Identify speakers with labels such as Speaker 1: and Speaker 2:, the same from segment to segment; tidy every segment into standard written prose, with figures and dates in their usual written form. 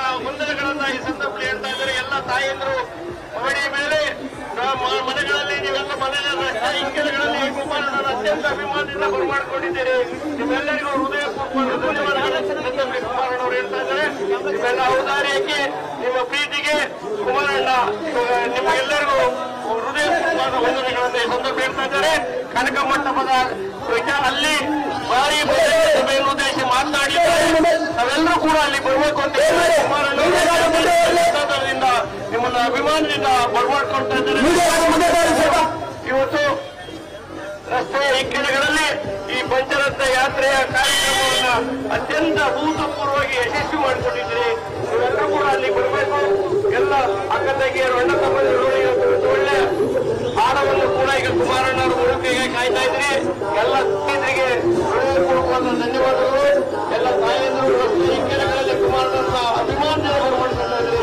Speaker 1: ವಂದನೆಗಳನ್ನ ಈ ಸಂದರ್ಭದಲ್ಲಿ ಹೇಳ್ತಾ ಇದ್ದಾರೆ. ಎಲ್ಲ ತಾಯಂದರು ಮಹಡಿ ಮೇಲೆ ಮನೆಗಳಲ್ಲಿ ನೀವೆಲ್ಲ ಮನೆಗಳಲ್ಲಿ ತಾಯಿಗಳಲ್ಲಿ ಕುಮಾರಣ್ಣನ ಅತ್ಯಂತ ಅಭಿಮಾನದಿಂದ ಬರಮಾಡಿಕೊಂಡಿದ್ದೀರಿ. ನಿಮ್ಮೆಲ್ಲರಿಗೂ ಹೃದಯಪೂರ್ವಕ ಧನ್ಯವಾದಗಳು ಕುಮಾರಣ್ಣವರು ಹೇಳ್ತಾ ಇದ್ದಾರೆ. ನಿಮ್ಮೆಲ್ಲ ಔದಾರ್ಯಕ್ಕೆ ನಿಮ್ಮ ಪ್ರೀತಿಗೆ ಕುಮಾರಣ್ಣ ನಿಮಗೆಲ್ಲರಿಗೂ ಹೃದಯಪೂರ್ವಕ ವಂದನೆಗಳನ್ನು ಈ ಸಂದರ್ಭ ಹೇಳ್ತಾ ಇದ್ದಾರೆ. ಕನಕ ಮಂಟಪದ ಅಲ್ಲಿ ಭಾರಿ ಸಭೆಯನ್ನು ಉದ್ದೇಶಿಸಿ ಮಾತನಾಡಿದ್ದಾರೆ. ನಾವೆಲ್ಲರೂ ಕೂಡ ಅಲ್ಲಿ ಬರಬೇಕು ಅಂತ ಕುಮಾರಣ್ಣದಿಂದ ನಿಮ್ಮನ್ನ ಅಭಿಮಾನದಿಂದ ಬರಮಾಡ್ಕೊಳ್ತಾ ಇದ್ದಾರೆ. ಇವತ್ತು ರಸ್ತೆಯ ಇಕ್ಕೆಲೆಗಳಲ್ಲಿ ಈ ಪಂಚರತ್ನ ಯಾತ್ರೆಯ ಕಾರ್ಯಕ್ರಮವನ್ನು ಅತ್ಯಂತ ಅಭೂತಪೂರ್ವವಾಗಿ ಯಶಸ್ವಿ ಮಾಡಿಕೊಂಡಿದ್ದೀರಿ. ನೀವೆಲ್ಲರೂ ಕೂಡ ಅಲ್ಲಿ ಬರಬೇಕು. ಎಲ್ಲ ಅಕ್ಕ ತಂಗಿಯರು ಅಣ್ಣ ತಮ್ಮಂದಿರು ಒಳ್ಳೆ ಹಾಡವನ್ನು ಕೂಡ ಈಗ ಕುಮಾರಣ್ಣರ ಉಡುಪಿಗೆ ಕಾಯ್ತಾ ಇದ್ರಿ. ಎಲ್ಲ ಸ್ನೇಹಿತರಿಗೆ ಹೃದಯಪೂರ್ವಕವಾದ ಧನ್ಯವಾದಗಳು. ಎಲ್ಲ ತಾಯಂದಿರು ರಸ್ತೆ ಇಕ್ಕೆಲೆಗಳಲ್ಲಿ ಕುಮಾರಣ್ಣನ ಅಭಿಮಾನದಿಂದ ಬರಮಾಡ್ಕೊಳ್ತಾ ಇದ್ರಿ.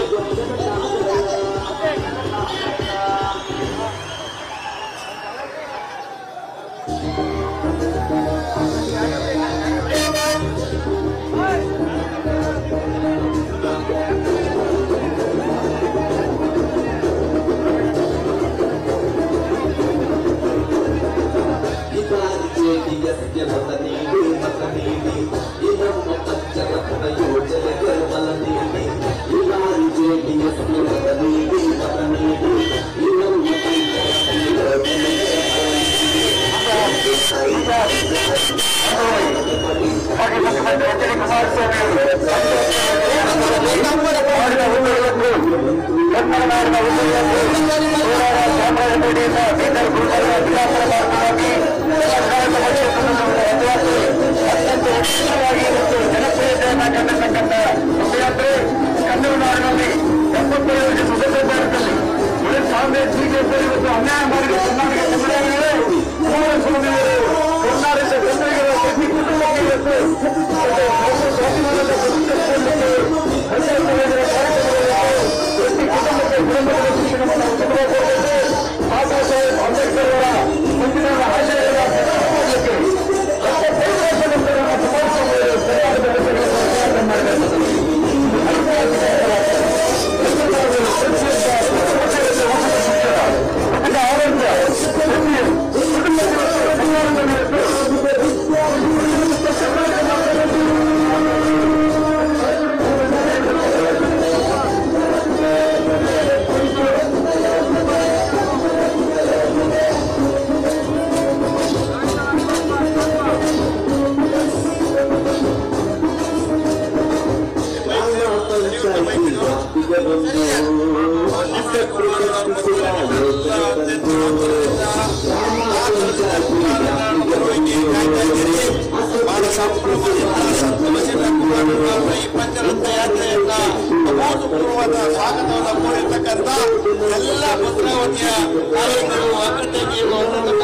Speaker 1: ಸ್ವಾಗತವನ್ನು ಕೋರಿರ್ತಕ್ಕಂಥ ಎಲ್ಲ ಭದ್ರಾವತಿಯ ತಾಲೂಕರು ಅಕ್ಕಟೆಗಿರು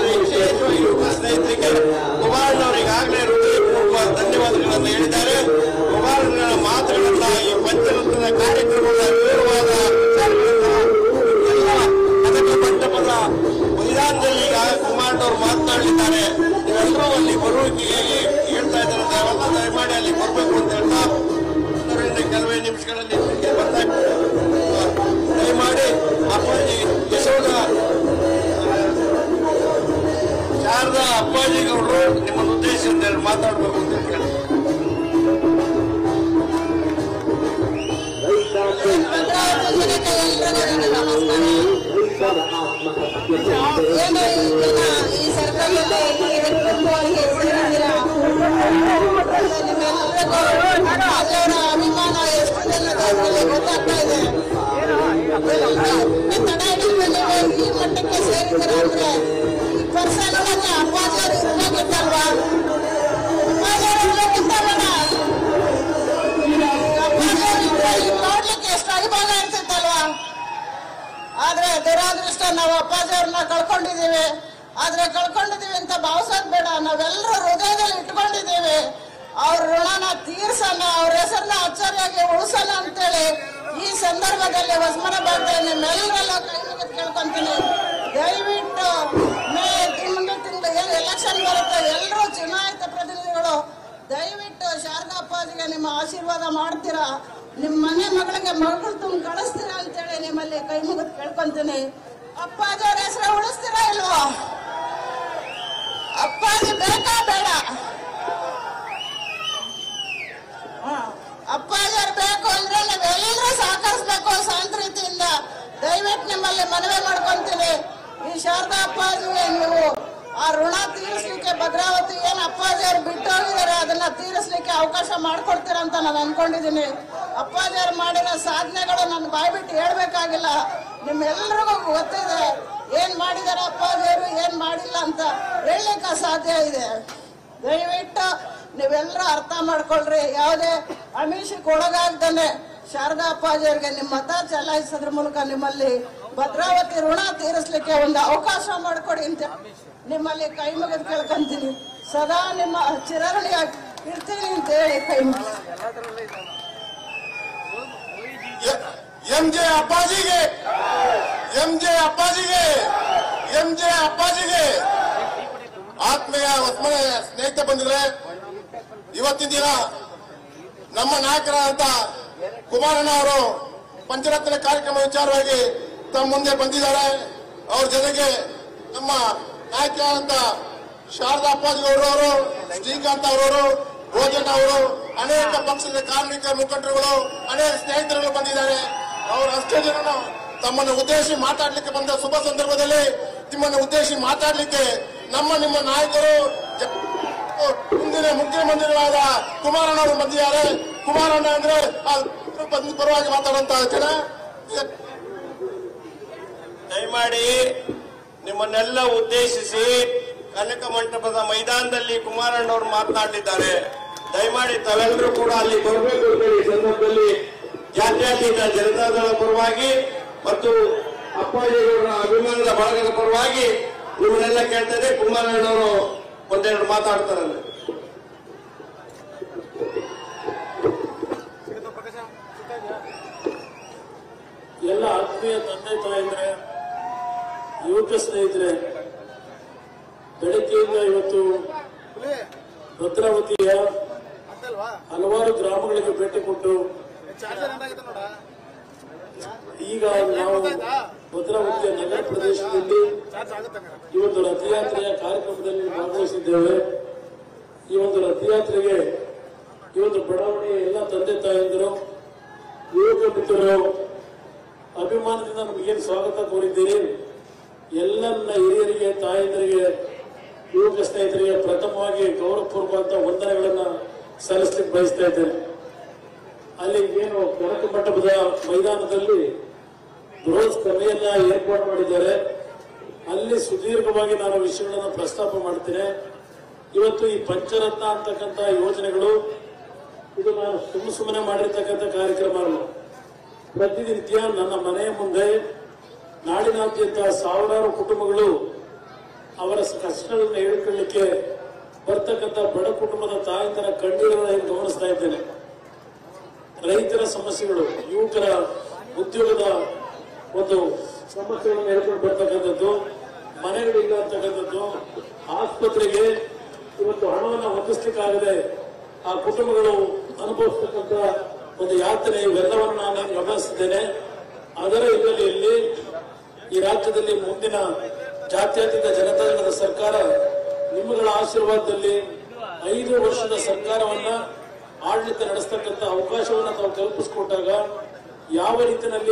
Speaker 1: ಸ್ನೇಹಿತರಿಗೆ ಕುಮಾರಣ್ಣವರಿಗಾಗಲೇ ಹೃದಯಪೂರ್ವಕ ಧನ್ಯವಾದಗಳನ್ನು ಹೇಳಿದ್ದಾರೆ. ಕುಮಾರಣ್ಣನ ಮಾತುಗಳನ್ನ ಈ ಪಂಚರತ್ನದ ಕಾರ್ಯಕ್ರಮದ ವಿವರವಾದ ಎಲ್ಲ ಕನಕ ಮಂಟಪದ ಮೈದಾನದಲ್ಲಿ ಈಗ ಕುಮಾರಣ್ಣವರು ಮಾತನಾಡಲಿದ್ದಾರೆ. ನೀವೆಲ್ಲರೂ ಅಲ್ಲಿ ಬರುವಿಕೆ ಹೇಳ್ತಾ ಇದ್ದಾರೆ. ನಾವೆಲ್ಲ ದಯಮಾಡಿ ಅಲ್ಲಿ ಬರಬೇಕು ಅಂತ ಹೇಳ್ತಾ ಕೆಲವೇ ನಿಮಿಷಗಳಲ್ಲಿ ದಯಮಾಡಿ ಅಪ್ಪಾಜಿ ಯಶೋಧ ಶಾರದಾ ಅಪ್ಪಾಜಿ ಗೌಡರು ನಿಮ್ಮನ್ನು ಉದ್ದೇಶಿಸಿ ಮಾತಾಡಬೇಕು ಅಂತ ಹೇಳಿ
Speaker 2: ಈ ಸರ್ಕಾರದಲ್ಲಿ ಅಭಿಮಾನ ಎಷ್ಟು ಗೊತ್ತಾಗ್ತಾ ಇದೆ. ಈ ಮಟ್ಟಕ್ಕೆ ಸೇರಿದ್ರೆ ಅಂದ್ರೆ ಪರ್ಸನಲ್ ಅಪ್ಪಾಜಿ ಅವರು ಇರ್ಬೇಕಿತ್ತಲ್ವಾ? ನೋಡ್ಲಿಕ್ಕೆ ಎಷ್ಟು ಅಭಿಮಾನ ಇರ್ತಿತ್ತಲ್ವಾ? ಆದ್ರೆ ದುರಾದೃಷ್ಟ ನಾವು ಅಪ್ಪಾಜಿ ಅವ್ರನ್ನ ಕಳ್ಕೊಂಡಿದ್ದೀವಿ. ಆದ್ರೆ ಕಳ್ಕೊಂಡಿದ್ದೀವಿ ಅಂತ ಭಾವಿಸೋದ್ ಬೇಡ, ನಾವೆಲ್ಲರೂ ಹೃದಯದಲ್ಲಿ ಇಟ್ಕೊಂಡಿದ್ದೀವಿ. ಅವ್ರ ಋಣನ ತೀರ್ಸೋಣ, ಅವ್ರ ಹೆಸರನ್ನ ಅಚ್ಚರಿಯಾಗಿ ಉಳಿಸೋಣ ಅಂತೇಳಿ ಈ ಸಂದರ್ಭದಲ್ಲಿ ಹೊಸಮನ ಭಾಗದಲ್ಲಿ ನಿಮ್ಮೆಲ್ಲರೆಲ್ಲ ಕೈ ಮುಗಿದು ಕೇಳ್ಕೊಂತೀನಿ. ದಯವಿಟ್ಟು ಮುಂದಿನ ತಿಂಗಳು ಏನು ಎಲೆಕ್ಷನ್ ಬರುತ್ತೆ, ಎಲ್ಲರೂ ಚುನಾಯಿತ ಪ್ರತಿನಿಧಿಗಳು ದಯವಿಟ್ಟು ಶಾರದಾ ಅಪ್ಪಾಜಿಗೆ ನಿಮ್ಮ ಆಶೀರ್ವಾದ ಮಾಡ್ತೀರಾ. ನಿಮ್ ಮನೆ ಮಗಳಿಗೆ ಮಗಳು ತುಂಬ ಕಳಿಸ್ತೀರಾ ಅಂತೇಳಿ ನಿಮ್ಮಲ್ಲಿ ಕೈ ಮುಗಿದು ಕೇಳ್ಕೊಂತೀನಿ. ಅಪ್ಪಾಜಿಯವ್ರ ಹೆಸರು ಉಳಿಸ್ತೀರಾ ಇಲ್ವಾ? ಅಪ್ಪಾಜಿ ಬೇಕಾ ಬೇಡ? ಅಪ್ಪಾಜಿಯವ್ರು ಬೇಕು ಅಂದ್ರೆ ನೀವೆಲ್ಲರೂ ಸಹಕರಿಸ್ಬೇಕು ಶಾಂತ ರೀತಿಯಿಂದ. ದಯವಿಟ್ಟು ನಿಮ್ಮಲ್ಲಿ ಮನವಿ ಮಾಡ್ಕೊಂತೀನಿ. ಈ ಶಾರದಾ ಅಪ್ಪಾಜಿಗೆ ನೀವು ಆ ಋಣ ತೀರಿಸ್ಲಿಕ್ಕೆ ಭದ್ರಾವತಿ ಏನ್ ಅಪ್ಪಾಜಿಯವ್ರು ಬಿಟ್ಟು ಹೋಗಿದ್ದಾರೆ ಅದನ್ನ ತೀರಿಸ್ಲಿಕ್ಕೆ ಅವಕಾಶ ಮಾಡ್ಕೊಡ್ತೀರಂತ ನಾನು ಅನ್ಕೊಂಡಿದ್ದೀನಿ. ಅಪ್ಪಾಜಿಯವ್ರು ಮಾಡಿರೋ ಸಾಧನೆಗಳು ನನ್ನ ಬಾಯಿ ಬಿಟ್ಟು ಹೇಳ್ಬೇಕಾಗಿಲ್ಲ, ನಿಮ್ಮೆಲ್ಲರಿಗೂ ಗೊತ್ತಿದೆ ಏನ್ ಮಾಡಿದಾರೆ ಅಪ್ಪಾಜಿಯವರು, ಏನ್ ಮಾಡಿಲ್ಲ ಅಂತ ಹೇಳಲಿಕ್ಕೆ ಸಾಧ್ಯ ಇದೆ. ದಯವಿಟ್ಟು ನೀವೆಲ್ಲರೂ ಅರ್ಥ ಮಾಡ್ಕೊಳ್ರಿ. ಯಾವುದೇ ಅಮಿಷಕ್ಕೆ ಒಳಗಾಗ್ದಾನೆ ಶಾರದಾ ಅಪ್ಪಾಜಿಯವ್ರಿಗೆ ನಿಮ್ಮ ಮತ ಚಲಾಯಿಸೋದ್ರ ಮೂಲಕ ನಿಮ್ಮಲ್ಲಿ ಭದ್ರಾವತಿ ಋಣ ತೀರಿಸ್ಲಿಕ್ಕೆ ಒಂದು ಅವಕಾಶ ಮಾಡಿಕೊಡಿ ಅಂತ ನಿಮ್ಮಲ್ಲಿ ಕೈ ಮುಗಿದು ಕೇಳ್ಕೊಂತೀನಿ. ಸದಾ ನಿಮ್ಮ ಚಿರಋಣಿಯಾಗಿ ಇರ್ತೀನಿ ಅಂತ ಹೇಳಿ ಕೈ ಮುಗಿದು
Speaker 3: ಎಂಜೆ ಅಪ್ಪಾಜಿಗೆ ಆತ್ಮೀಯ ಸ್ನೇಹಿತ ಬಂದಿದ್ರೆ, ಇವತ್ತಿನ ದಿನ ನಮ್ಮ ನಾಯಕರಾದಂತ ಕುಮಾರಣ್ಣ ಅವರು ಪಂಚರತ್ನ ಕಾರ್ಯಕ್ರಮ ವಿಚಾರವಾಗಿ ತಮ್ಮ ಮುಂದೆ ಬಂದಿದ್ದಾರೆ. ಅವ್ರ ಜೊತೆಗೆ ನಮ್ಮ ನಾಯಕರಾದಂತ ಶಾರದಾ ಅಪ್ಪಾಜಿಗೌಡರವರು, ಶ್ರೀಕಾಂತ್ ಅವರವರು, ಭೋಜನ್ ಅವರು, ಅನೇಕ ಪಕ್ಷದ ಕಾರ್ಮಿಕ ಮುಖಂಡರುಗಳು, ಅನೇಕ ಸ್ನೇಹಿತರುಗಳು ಬಂದಿದ್ದಾರೆ. ಅವರು ಅಷ್ಟೇ ಜನ ತಮ್ಮನ್ನು ಉದ್ದೇಶಿಸಿ ಮಾತಾಡ್ಲಿಕ್ಕೆ ಬಂದ ಶುಭ ಸಂದರ್ಭದಲ್ಲಿ ನಿಮ್ಮನ್ನು ಉದ್ದೇಶಿಸಿ ಮಾತಾಡ್ಲಿಕ್ಕೆ ನಿಮ್ಮ ನಾಯಕರು ಮುಂದಿನ ಮುಖ್ಯಮಂತ್ರಿಗಳಾದ ಕುಮಾರಣ್ಣ ಅವರು ಬಂದಿದ್ದಾರೆ. ಕುಮಾರಣ್ಣ ಅಂದ್ರೆ ಪರವಾಗಿ ಮಾತಾಡುವಂತಹ ಜನ.
Speaker 1: ದಯಮಾಡಿ ನಿಮ್ಮನ್ನೆಲ್ಲ ಉದ್ದೇಶಿಸಿ ಕನಕ ಮಂಟಪದ ಮೈದಾನದಲ್ಲಿ ಕುಮಾರಣ್ಣವರು ಮಾತನಾಡಲಿದ್ದಾರೆ. ದಯಮಾಡಿ ತಾವೆಲ್ಲರೂ ಕೂಡ ಅಲ್ಲಿ ಬರಬೇಕು. ಈ ಸಂದರ್ಭದಲ್ಲಿ ಜಾತ್ಯತೀತ ಜನತಾದಳ ಪರವಾಗಿ ಮತ್ತು ಅಪ್ಪಾಜಿಗೌಡರ ಅಭಿಮಾನದ ಬಳಗದ ಪರವಾಗಿ ನಿಮ್ಮನ್ನೆಲ್ಲ ಕೇಳ್ತದೆ. ಕುಮಾರಣ್ಣವರು ಒಂದೆರಡು ಮಾತಾಡ್ತಾರೆ.
Speaker 4: ಎಲ್ಲ ಆತ್ಮೀಯ ತಂದೆ ತಾಯಿದ್ರೆ, ಯುವಕ ಸ್ನೇಹಿತರೆ, ಬೆಳಗ್ಗೆಯಿಂದ ಇವತ್ತು ಭದ್ರಾವತಿಯ ಹಲವಾರು ಗ್ರಾಮಗಳಿಗೆ ಭೇಟಿ ಕೊಟ್ಟು ಈಗ ನಾವು ಭದ್ರಾವತಿಯ ನಗರ ಪ್ರದೇಶದಲ್ಲಿ ಈ ಒಂದು ರಥಯಾತ್ರೆಯ ಕಾರ್ಯಕ್ರಮದಲ್ಲಿ ಭಾಗವಹಿಸಿದ್ದೇವೆ. ಈ ಒಂದು ರಥಯಾತ್ರೆಗೆ ಈ ಒಂದು ಬಡಾವಣೆಯ ಎಲ್ಲ ತಂದೆ ತಾಯಂದಿರು, ಯುವಕ ಮಿತ್ರರು ಅಭಿಮಾನದಿಂದ ನಮಗೇನು ಸ್ವಾಗತ ಕೋರಿದ್ದೀರಿ. ಎಲ್ಲ ನನ್ನ ಹಿರಿಯರಿಗೆ, ತಾಯಂದರಿಗೆ, ಯುವಕ ಸ್ನೇಹಿತರಿಗೆ ಪ್ರಥಮವಾಗಿ ಗೌರವಪೂರ್ವಕ ವಂದನೆಗಳನ್ನ ಸಲ್ಲಿಸಲಿಕ್ಕೆ ಬಯಸ್ತಾ ಇದ್ದೇನೆ. ಅಲ್ಲಿ ಏನು ಕನಕ ಮಂಟಪದ ಮೈದಾನದಲ್ಲಿ ಬೃಹತ್ ಸಭೆಯನ್ನ ಏರ್ಪಾಡು ಮಾಡಿದ್ದಾರೆ. ಅಲ್ಲಿ ಸುದೀರ್ಘವಾಗಿ ನಾನು ವಿಷಯಗಳನ್ನು ಪ್ರಸ್ತಾಪ ಮಾಡ್ತೇನೆ. ಇವತ್ತು ಈ ಪಂಚರತ್ನ ಅಂತಕ್ಕಂಥ ಯೋಜನೆಗಳು ಇದು ನಾನು ಸುಮ್ಮನೆ ಮಾಡಿರ್ತಕ್ಕಂಥ ಕಾರ್ಯಕ್ರಮ ಅಲ್ಲ. ಪ್ರತಿನಿತ್ಯ ನನ್ನ ಮನೆಯ ಮುಂದೆ ನಾಡಿನಾದ್ಯಂತ ಸಾವಿರಾರು ಕುಟುಂಬಗಳು ಅವರ ಕಷ್ಟಗಳನ್ನು ಹೇಳಿಕೊಳ್ಳಲಿಕ್ಕೆ ಬರ್ತಕ್ಕಂಥ ಬಡ ಕುಟುಂಬದ ತಾಯಂದಿರ ಕಣ್ಣೀರನ್ನು ಗಮನಿಸ್ತಾ ಇದ್ದೇನೆ. ರೈತರ ಸಮಸ್ಯೆಗಳು, ಯುವಕರ ಉದ್ಯೋಗದ ಒಂದು ಸಮಸ್ಯೆಗಳನ್ನು ಹೇಳ್ಕೊಂಡು ಬರ್ತಕ್ಕಂಥದ್ದು, ಮನೆಗಳಿಲ್ಲ ಅಂತಕ್ಕಂಥದ್ದು, ಆಸ್ಪತ್ರೆಗೆ ಇವತ್ತು ಹಣವನ್ನು ಹೊಂದಿಸಲಿಕ್ಕಾಗದೆ ಆ ಕುಟುಂಬಗಳು ಅನುಭವಿಸ್ತಕ್ಕಂಥ ಒಂದು ಯಾತನೆ, ಇವೆಲ್ಲವನ್ನು ನಾನು ಗಮನಿಸಿದ್ದೇನೆ. ಅದರ ಹಿನ್ನೆಲೆಯಲ್ಲಿ ಈ ರಾಜ್ಯದಲ್ಲಿ ಮುಂದಿನ ಜಾತ್ಯತೀತ ಜನತಾದಳದ ಸರ್ಕಾರ ನಿಮ್ಮಗಳ ಆಶೀರ್ವಾದದಲ್ಲಿ 5 ವರ್ಷದ ಸರ್ಕಾರವನ್ನ ಆಡಳಿತ ನಡೆಸತಕ್ಕಂಥ ಅವಕಾಶವನ್ನು ತಾವು ಕಲ್ಪಿಸಿಕೊಟ್ಟಾಗ ಯಾವ ರೀತಿಯಲ್ಲಿ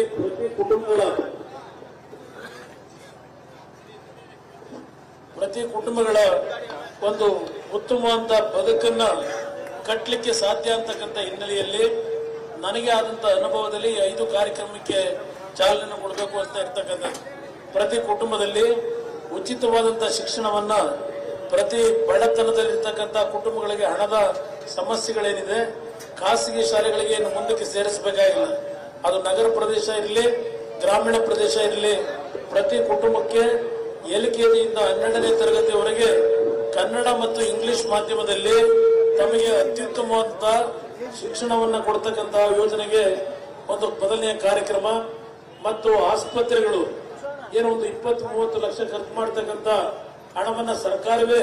Speaker 4: ಪ್ರತಿ ಕುಟುಂಬಗಳ ಒಂದು ಉತ್ತಮವಾದ ಬದುಕನ್ನ ಕಟ್ಟಲಿಕ್ಕೆ ಸಾಧ್ಯ ಅಂತಕ್ಕಂಥ ಹಿನ್ನೆಲೆಯಲ್ಲಿ ನನಗೆ ಆದಂತ ಅನುಭವದಲ್ಲಿ 5 ಕಾರ್ಯಕ್ರಮಕ್ಕೆ ಚಾಲನೆ ಕೊಡಬೇಕು ಅಂತ ಇರ್ತಕ್ಕಂಥ ಪ್ರತಿ ಕುಟುಂಬದಲ್ಲಿ ಉಚಿತವಾದಂತಹ ಶಿಕ್ಷಣವನ್ನ ಪ್ರತಿ ಬಡತನದಲ್ಲಿರ್ತಕ್ಕಂಥ ಕುಟುಂಬಗಳಿಗೆ ಹಣದ ಸಮಸ್ಯೆಗಳೇನಿದೆ ಖಾಸಗಿ ಶಾಲೆಗಳಿಗೆ ಇನ್ನು ಮುಂದಕ್ಕೆ ಸೇರಿಸಬೇಕಾಗಿಲ್ಲ. ಅದು ನಗರ ಪ್ರದೇಶ ಇರಲಿ, ಗ್ರಾಮೀಣ ಪ್ರದೇಶ ಇರಲಿ, ಪ್ರತಿ ಕುಟುಂಬಕ್ಕೆ LKGಯಿಂದ 12ನೇ ತರಗತಿವರೆಗೆ ಕನ್ನಡ ಮತ್ತು ಇಂಗ್ಲಿಷ್ ಮಾಧ್ಯಮದಲ್ಲಿ ತಮಗೆ ಅತ್ಯುತ್ತಮವಾದ ಶಿಕ್ಷಣವನ್ನ ಕೊಡ್ತಕ್ಕಂತಹ ಯೋಜನೆಗೆ ಒಂದು ಮೊದಲನೆಯ ಕಾರ್ಯಕ್ರಮ. ಮತ್ತು ಆಸ್ಪತ್ರೆಗಳು ಏನು ಒಂದು 20-30 ಲಕ್ಷ ಖರ್ಚು ಮಾಡತಕ್ಕಂಥ ಹಣವನ್ನ ಸರ್ಕಾರವೇ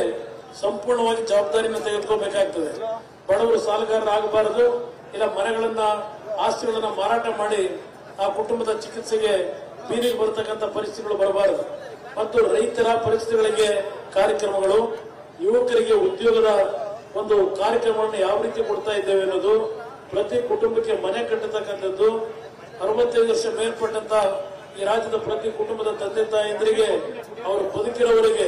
Speaker 4: ಸಂಪೂರ್ಣವಾಗಿ ಜವಾಬ್ದಾರಿಯನ್ನು ತೆಗೆದುಕೋಬೇಕಾಗ್ತದೆ. ಬಡವರು ಸಾಲಗಾರರಾಗಬಾರದು, ಇಲ್ಲ ಮನೆಗಳನ್ನ ಆಸ್ತಿಗಳನ್ನ ಮಾರಾಟ ಮಾಡಿ ಆ ಕುಟುಂಬದ ಚಿಕಿತ್ಸೆಗೆ ಬೀದಿಗೆ ಬರತಕ್ಕಂಥ ಪರಿಸ್ಥಿತಿಗಳು ಬರಬಾರದು. ಮತ್ತು ರೈತರ ಪರಿಸ್ಥಿತಿಗಳಿಗೆ ಕಾರ್ಯಕ್ರಮಗಳು, ಯುವಕರಿಗೆ ಉದ್ಯೋಗದ ಒಂದು ಕಾರ್ಯಕ್ರಮವನ್ನು ಯಾವ ರೀತಿ ಕೊಡ್ತಾ ಇದ್ದೇವೆ ಅನ್ನೋದು, ಪ್ರತಿ ಕುಟುಂಬಕ್ಕೆ ಮನೆ ಕಟ್ಟತಕ್ಕಂಥದ್ದು, 65 ವರ್ಷ ಮೇಲ್ಪಟ್ಟಂತ ಈ ರಾಜ್ಯದ ಪ್ರತಿ ಕುಟುಂಬದ ತಂದೆ ತಾಯಂದರಿಗೆ ಅವರು ಬದುಕಿರೋವರೆಗೆ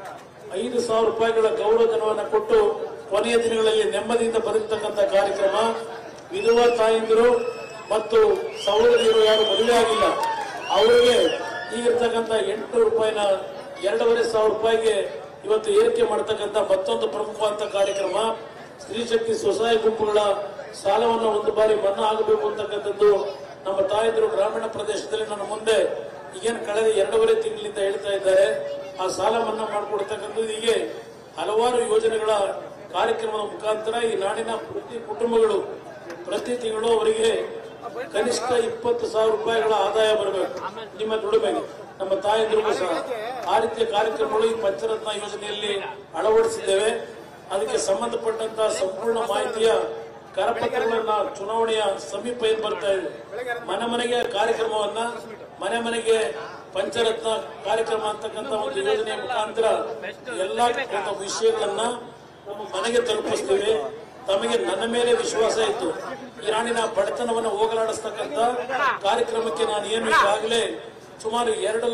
Speaker 4: 5,000 ರೂಪಾಯಿಗಳ ಗೌರವಧನವನ್ನು ಕೊಟ್ಟು ಕೊನೆಯ ದಿನಗಳಲ್ಲಿ ನೆಮ್ಮದಿಯಿಂದ ಬದುಕತಕ್ಕಂಥ ಕಾರ್ಯಕ್ರಮ. ವಿಧವಾ ತಾಯಂದಿರು ಮತ್ತು ಸಹೋದರಿಯರು ಯಾರು ಮದುವೆ ಆಗಿಲ್ಲ ಅವರಿಗೆ ಈಗಿರ್ತಕ್ಕಂಥ 800 ರೂಪಾಯಿನ 2,500 ರೂಪಾಯಿಗೆ ಇವತ್ತು ಏರಿಕೆ ಮಾಡತಕ್ಕಂಥ ಮತ್ತೊಂದು ಪ್ರಮುಖವಾದ ಕಾರ್ಯಕ್ರಮ. ಸ್ತ್ರೀ ಶಕ್ತಿ ಸ್ವಸಹಾಯ ಗುಂಪುಗಳ ಸಾಲವನ್ನು ಒಂದು ಬಾರಿ ಮನ್ನಾ ಆಗಬೇಕು ಅಂತಕ್ಕಂಥದ್ದು ನಮ್ಮ ತಾಯಂದಿರು ಗ್ರಾಮೀಣ ಪ್ರದೇಶದಲ್ಲಿ ನನ್ನ ಮುಂದೆ ಈಗೇನು ಕಳೆದ 2.5 ತಿಂಗಳಿಂದ ಹೇಳ್ತಾ ಇದ್ದಾರೆ. ಆ ಸಾಲ ಮನ್ನಾ ಮಾಡಿಕೊಡ್ತಕ್ಕಂಥದ್ದು ಹೀಗೆ ಹಲವಾರು ಯೋಜನೆಗಳ ಕಾರ್ಯಕ್ರಮದ ಮುಖಾಂತರ ಈ ನಾಡಿನ ಪ್ರತಿ ಕುಟುಂಬಗಳು ಪ್ರತಿ ತಿಂಗಳು ಅವರಿಗೆ ಕನಿಷ್ಠ 20,000 ರೂಪಾಯಿಗಳ ಆದಾಯ ಬರಬೇಕು ನಿಮ್ಮ ದುಡಿಮೆಗೆ. ನಮ್ಮ ತಾಯಂದಿರಿಗೂ ಸಹ ಆ ರೀತಿಯ ಕಾರ್ಯಕ್ರಮಗಳು ಈ ಪಂಚರತ್ನ ಯೋಜನೆಯಲ್ಲಿ ಅಳವಡಿಸಿದ್ದೇವೆ. ಅದಕ್ಕೆ ಸಂಬಂಧಪಟ್ಟಂತಹ ಸಂಪೂರ್ಣ ಮಾಹಿತಿಯ ಕರಪತ್ರಗಳನ್ನ ಚುನಾವಣೆಯ ಸಮೀಪ ಏನ್ ಬರ್ತಾ ಇದೆ, ಮನೆ ಮನೆಗೆ ಕಾರ್ಯಕ್ರಮವನ್ನ, ಮನೆ ಮನೆಗೆ ಪಂಚರತ್ನ ಕಾರ್ಯಕ್ರಮ ಅಂತಕ್ಕಂಥ ಒಂದು ಯೋಜನೆಯ ಮುಖಾಂತರ ಎಲ್ಲಾ ವಿಷಯಗಳನ್ನ ನಮ್ಮ ಮನೆಗೆ ತಲುಪಿಸ್ತೇವೆ. ತಮಗೆ ನನ್ನ ಮೇಲೆ ವಿಶ್ವಾಸ ಇತ್ತು. ಈ ನಾಡಿನ ಬಡತನವನ್ನು ಹೋಗಲಾಡಿಸ್ತಕ್ಕಂಥ ಕಾರ್ಯಕ್ರಮಕ್ಕೆ ನಾನು ಏನು ಈಗಾಗಲೇ ಸುಮಾರು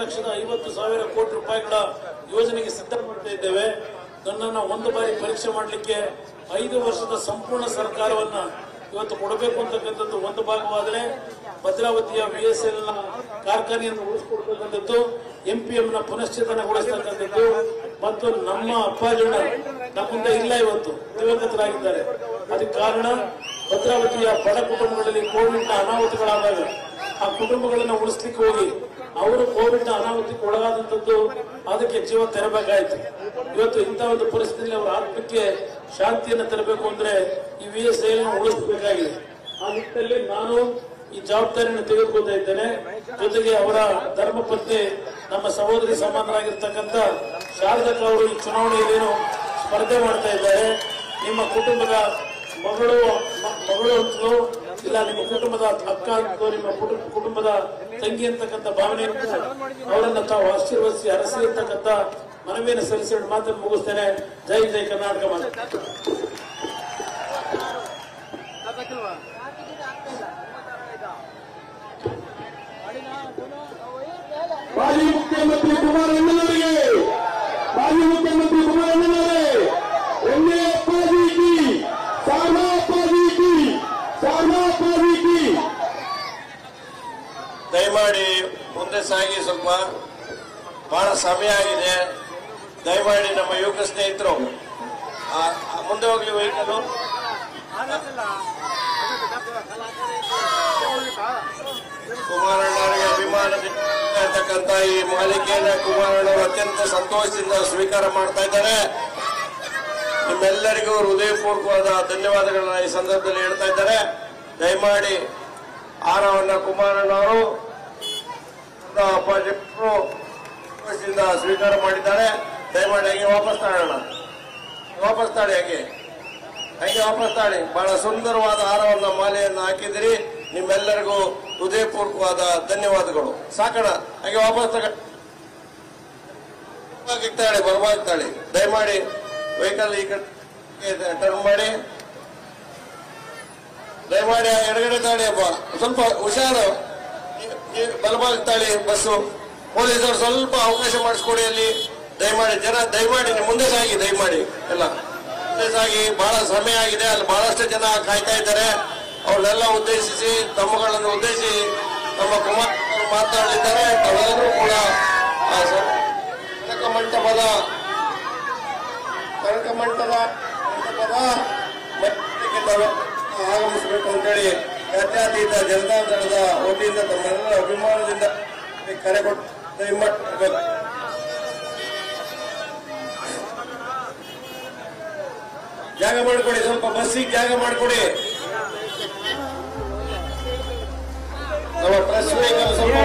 Speaker 4: 2,50,000 ಕೋಟಿ ರೂಪಾಯಿಗಳ ಯೋಜನೆಗೆ ಸಿದ್ಧ ಮಾಡ್ತಾ ಇದ್ದೇವೆ. ನನ್ನನ್ನು ಒಂದು ಬಾರಿ ಪರೀಕ್ಷೆ ಮಾಡಲಿಕ್ಕೆ 5 ವರ್ಷದ ಸಂಪೂರ್ಣ ಸರ್ಕಾರವನ್ನ ಇವತ್ತು ಕೊಡಬೇಕು ಅಂತಕ್ಕಂಥದ್ದು ಒಂದು ಭಾಗವಾದರೆ, ಭದ್ರಾವತಿಯ VSL ನ ಕಾರ್ಖಾನೆಯನ್ನು ಉಳಿಸಿಕೊಡ್ತಕ್ಕಂಥದ್ದು, MPM ನ ಪುನಶ್ಚೇತನಗೊಳಿಸ್ತಕ್ಕಂಥದ್ದು ಮತ್ತು ನಮ್ಮ ಅಪ್ಪಾಜಿನ ನಮ್ಮ ಮುಂದೆ ಇಲ್ಲ, ಇವತ್ತು ದಿವಂಗತರಾಗಿದ್ದಾರೆ. ಅದಕ್ಕೆ ಕಾರಣ ಭದ್ರಾವತಿಯ ಬಡ ಕುಟುಂಬಗಳಲ್ಲಿ ಕೋವಿಡ್ ನ ಅನಾಹುತಗಳಾದಾಗ ಆ ಕುಟುಂಬಗಳನ್ನು ಉಳಿಸ್ಲಿಕ್ಕೆ ಹೋಗಿ ಅವರು ಕೋವಿಡ್ ನ ಅನಾಹುತಕ್ಕೆ ಒಳಗಾದಂಥದ್ದು, ಅದಕ್ಕೆ ಜೀವ ತೆರಬೇಕಾಯಿತು. ಇವತ್ತು ಇಂಥ ಒಂದು ಪರಿಸ್ಥಿತಿಯಲ್ಲಿ ಅವರ ಆತ್ಮಕ್ಕೆ ಶಾಂತಿಯನ್ನು ತರಬೇಕು ಅಂದ್ರೆ ಈ VSL ಉಳಿಸಬೇಕಾಗಿದೆ. ಆ ನಿಟ್ಟಿನಲ್ಲಿ ನಾನು ಈ ಜವಾಬ್ದಾರಿಯನ್ನು ತೆಗೆದುಕೊಳ್ತಾ ಇದ್ದೇನೆ. ಜೊತೆಗೆ ಅವರ ಧರ್ಮಪತ್ನಿ ನಮ್ಮ ಸಹೋದರಿ ಸಮಾನರಾಗಿರ್ತಕ್ಕಂಥ ಶಾರದಕ್ಕ ಅವರು ಈ ಚುನಾವಣೆಯಲ್ಲೇನು ಸ್ಪರ್ಧೆ ಮಾಡ್ತಾ ಇದ್ದಾರೆ. ನಿಮ್ಮ ಕುಟುಂಬದ ಮಗಳು ಅಂತಲೋ ಇಲ್ಲ ನಿಮ್ಮ ಕುಟುಂಬದ ಅಕ್ಕ ಅಂತಲೋ ನಿಮ್ಮ ಕುಟುಂಬದ ತಂಗಿ ಅಂತಕ್ಕಂಥ ಭಾವನೆಯಿಂದ ಅವರನ್ನ ತಾವು ಆಶೀರ್ವದಿಸಿ ಹರಸಿ ಅಂತಕ್ಕಂಥ ಮನವಿಯನ್ನು ಸಲ್ಲಿಸಿ ಮಾತನ್ನು ಮುಗಿಸ್ತೇನೆ. ಜೈ ಜೈ ಕರ್ನಾಟಕ.
Speaker 3: ಮಾಜಿ ಮುಖ್ಯಮಂತ್ರಿ ಕುಮಾರಣ್ಣನವರಿಗೆ, ಮಾಜಿ ಮುಖ್ಯಮಂತ್ರಿ ಕುಮಾರಣ್ಣನವರೇ, ಎಣ್ಣೆ ಅಪ್ಪಾಜಿ ಸಾರ್ಮಾ ಅಪ್ಪಾಜಿ
Speaker 1: ದಯಮಾಡಿ ಮುಂದೆ ಸಾಗಿ, ಸ್ವಲ್ಪ ಬಹಳ ಸಮಯ ಆಗಿದೆ. ದಯಮಾಡಿ ನಮ್ಮ ಯುವಕ ಸ್ನೇಹಿತರು ಮುಂದೆ ಹೋಗ್ಲಿ. ವೆಹಿಕಲ್ ಕುಮಾರಣ್ಣವರಿಗೆ ಅಭಿಮಾನದಿಂದ ಇರ್ತಕ್ಕಂಥ ಈ ಮಾಲಿಕೆಯನ್ನ ಕುಮಾರಣ್ಣವರು ಅತ್ಯಂತ ಸಂತೋಷದಿಂದ ಸ್ವೀಕಾರ ಮಾಡ್ತಾ ಇದ್ದಾರೆ. ನಿಮ್ಮೆಲ್ಲರಿಗೂ ಹೃದಯಪೂರ್ವಕವಾದ ಧನ್ಯವಾದಗಳನ್ನ ಈ ಸಂದರ್ಭದಲ್ಲಿ ಹೇಳ್ತಾ ಇದ್ದಾರೆ. ದಯಮಾಡಿ ಆಹಾರವನ್ನ ಕುಮಾರಣ್ಣವರು ಸಂತೋಷದಿಂದ ಸ್ವೀಕಾರ ಮಾಡಿದ್ದಾರೆ. ದಯಮಾಡಿ ಹಂಗೆ ವಾಪಸ್ ತಾಳೋಣ, ವಾಪಸ್ ತಾಳಿ, ಹಂಗೆ ವಾಪಸ್ ತಾಳಿ. ಬಹಳ ಸುಂದರವಾದ ಹಾರವನ್ನ ಮಾಲೆಯನ್ನು ಹಾಕಿದಿರಿ. ನಿಮ್ಮೆಲ್ಲರಿಗೂ ಹೃದಯಪೂರ್ವಕವಾದ ಧನ್ಯವಾದಗಳು. ಸಾಕಣ, ಹಾಗೆ ವಾಪಸ್ ತಾಳಿ, ಬರಬಾಗ್ತಾಳಿ. ದಯಮಾಡಿ ವೆಹಿಕಲ್ ಈ ಕಡೆ ಟರ್ನ್ ಮಾಡಿ. ದಯಮಾಡಿ ಎಡಗಡೆ ತಾಳಿ ಹಬ್ಬ, ಸ್ವಲ್ಪ ಹುಷಾರು. ಬಲಬಾಗ್ತಾಳಿ ಬಸ್ಸು. ಪೊಲೀಸರು ಸ್ವಲ್ಪ ಅವಕಾಶ ಮಾಡಿಸ್ಕೊಡಿ ಅಲ್ಲಿ. ದಯಮಾಡಿ ಜನ ದಯಮಾಡಿ ಮುಂದೆ ಸಾಗಿ, ದಯಮಾಡಿ ಎಲ್ಲ ಮುಂದೆ ಸಾಗಿ. ಬಹಳ ಸಮಯ ಆಗಿದೆ, ಅಲ್ಲಿ ಬಹಳಷ್ಟು ಜನ ಕಾಯ್ತಾ ಇದ್ದಾರೆ. ಅವ್ರನ್ನೆಲ್ಲ ಉದ್ದೇಶಿಸಿ, ತಮ್ಮಗಳನ್ನು ಉದ್ದೇಶಿಸಿ ನಮ್ಮ ಕುಮಾರ್ ಮಾತನಾಡಲಿದ್ದಾರೆ. ತಾವೆಲ್ಲರೂ ಕೂಡ ಕನಕ ಮಂಟಪದ ಆಗಮಿಸಬೇಕು ಅಂತೇಳಿ ಜಾತ್ಯತೀತ ಜನತಾ ದಳದ ವತಿಯಿಂದ ತಮ್ಮೆಲ್ಲರ ಅಭಿಮಾನದಿಂದ ಕರೆ ಕೊಟ್ಟು ಜಾಗ ಮಾಡಿಕೊಡಿ, ಸ್ವಲ್ಪ ಬಸ್ಸಿಗೆ ಜಾಗ ಮಾಡಿಕೊಡಿ. ನಮ್ಮ ಪ್ರೆಸ್ ವೆಹಿಕಲ್ ಸ್ವಲ್ಪ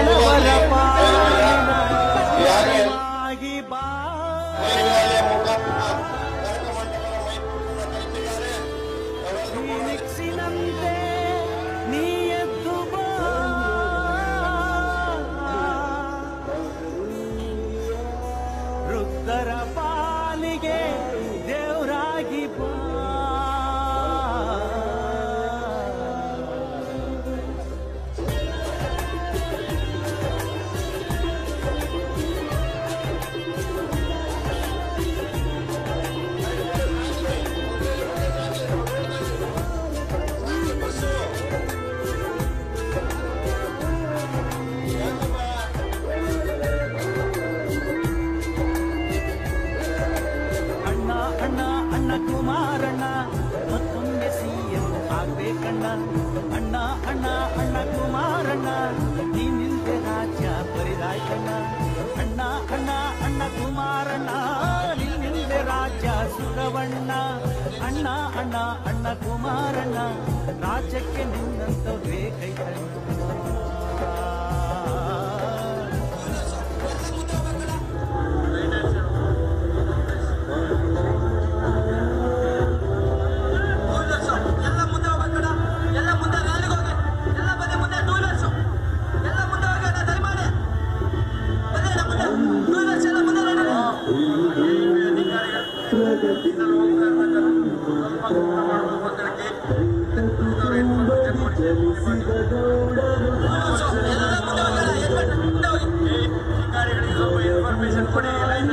Speaker 5: ನೀ ಆಗ್ಬೇಕಣ್ಣ ಅಣ್ಣ ಅಣ್ಣ ಅಣ್ಣ ಕುಮಾರಣ್ಣ ನೀನಿಲ್ದೆ ರಾಜ್ಯ ಬರಿದಾಯ್ತಣ್ಣ ಅಣ್ಣ ಅಣ್ಣ ಅಣ್ಣ ಕುಮಾರಣ್ಣ ನೀನಿಲ್ದೆ ರಾಜ್ಯ ಸುಖವಣ್ಣ ಅಣ್ಣ ಅಣ್ಣ ಅಣ್ಣ ಕುಮಾರಣ್ಣ ರಾಜ್ಯಕ್ಕೆ ನಿನ್ನಂತ ಬೇಕೈತಣ್ಣ
Speaker 1: ಇನ್ಫಾರ್ಮೇಶನ್ ಕೊಡಿ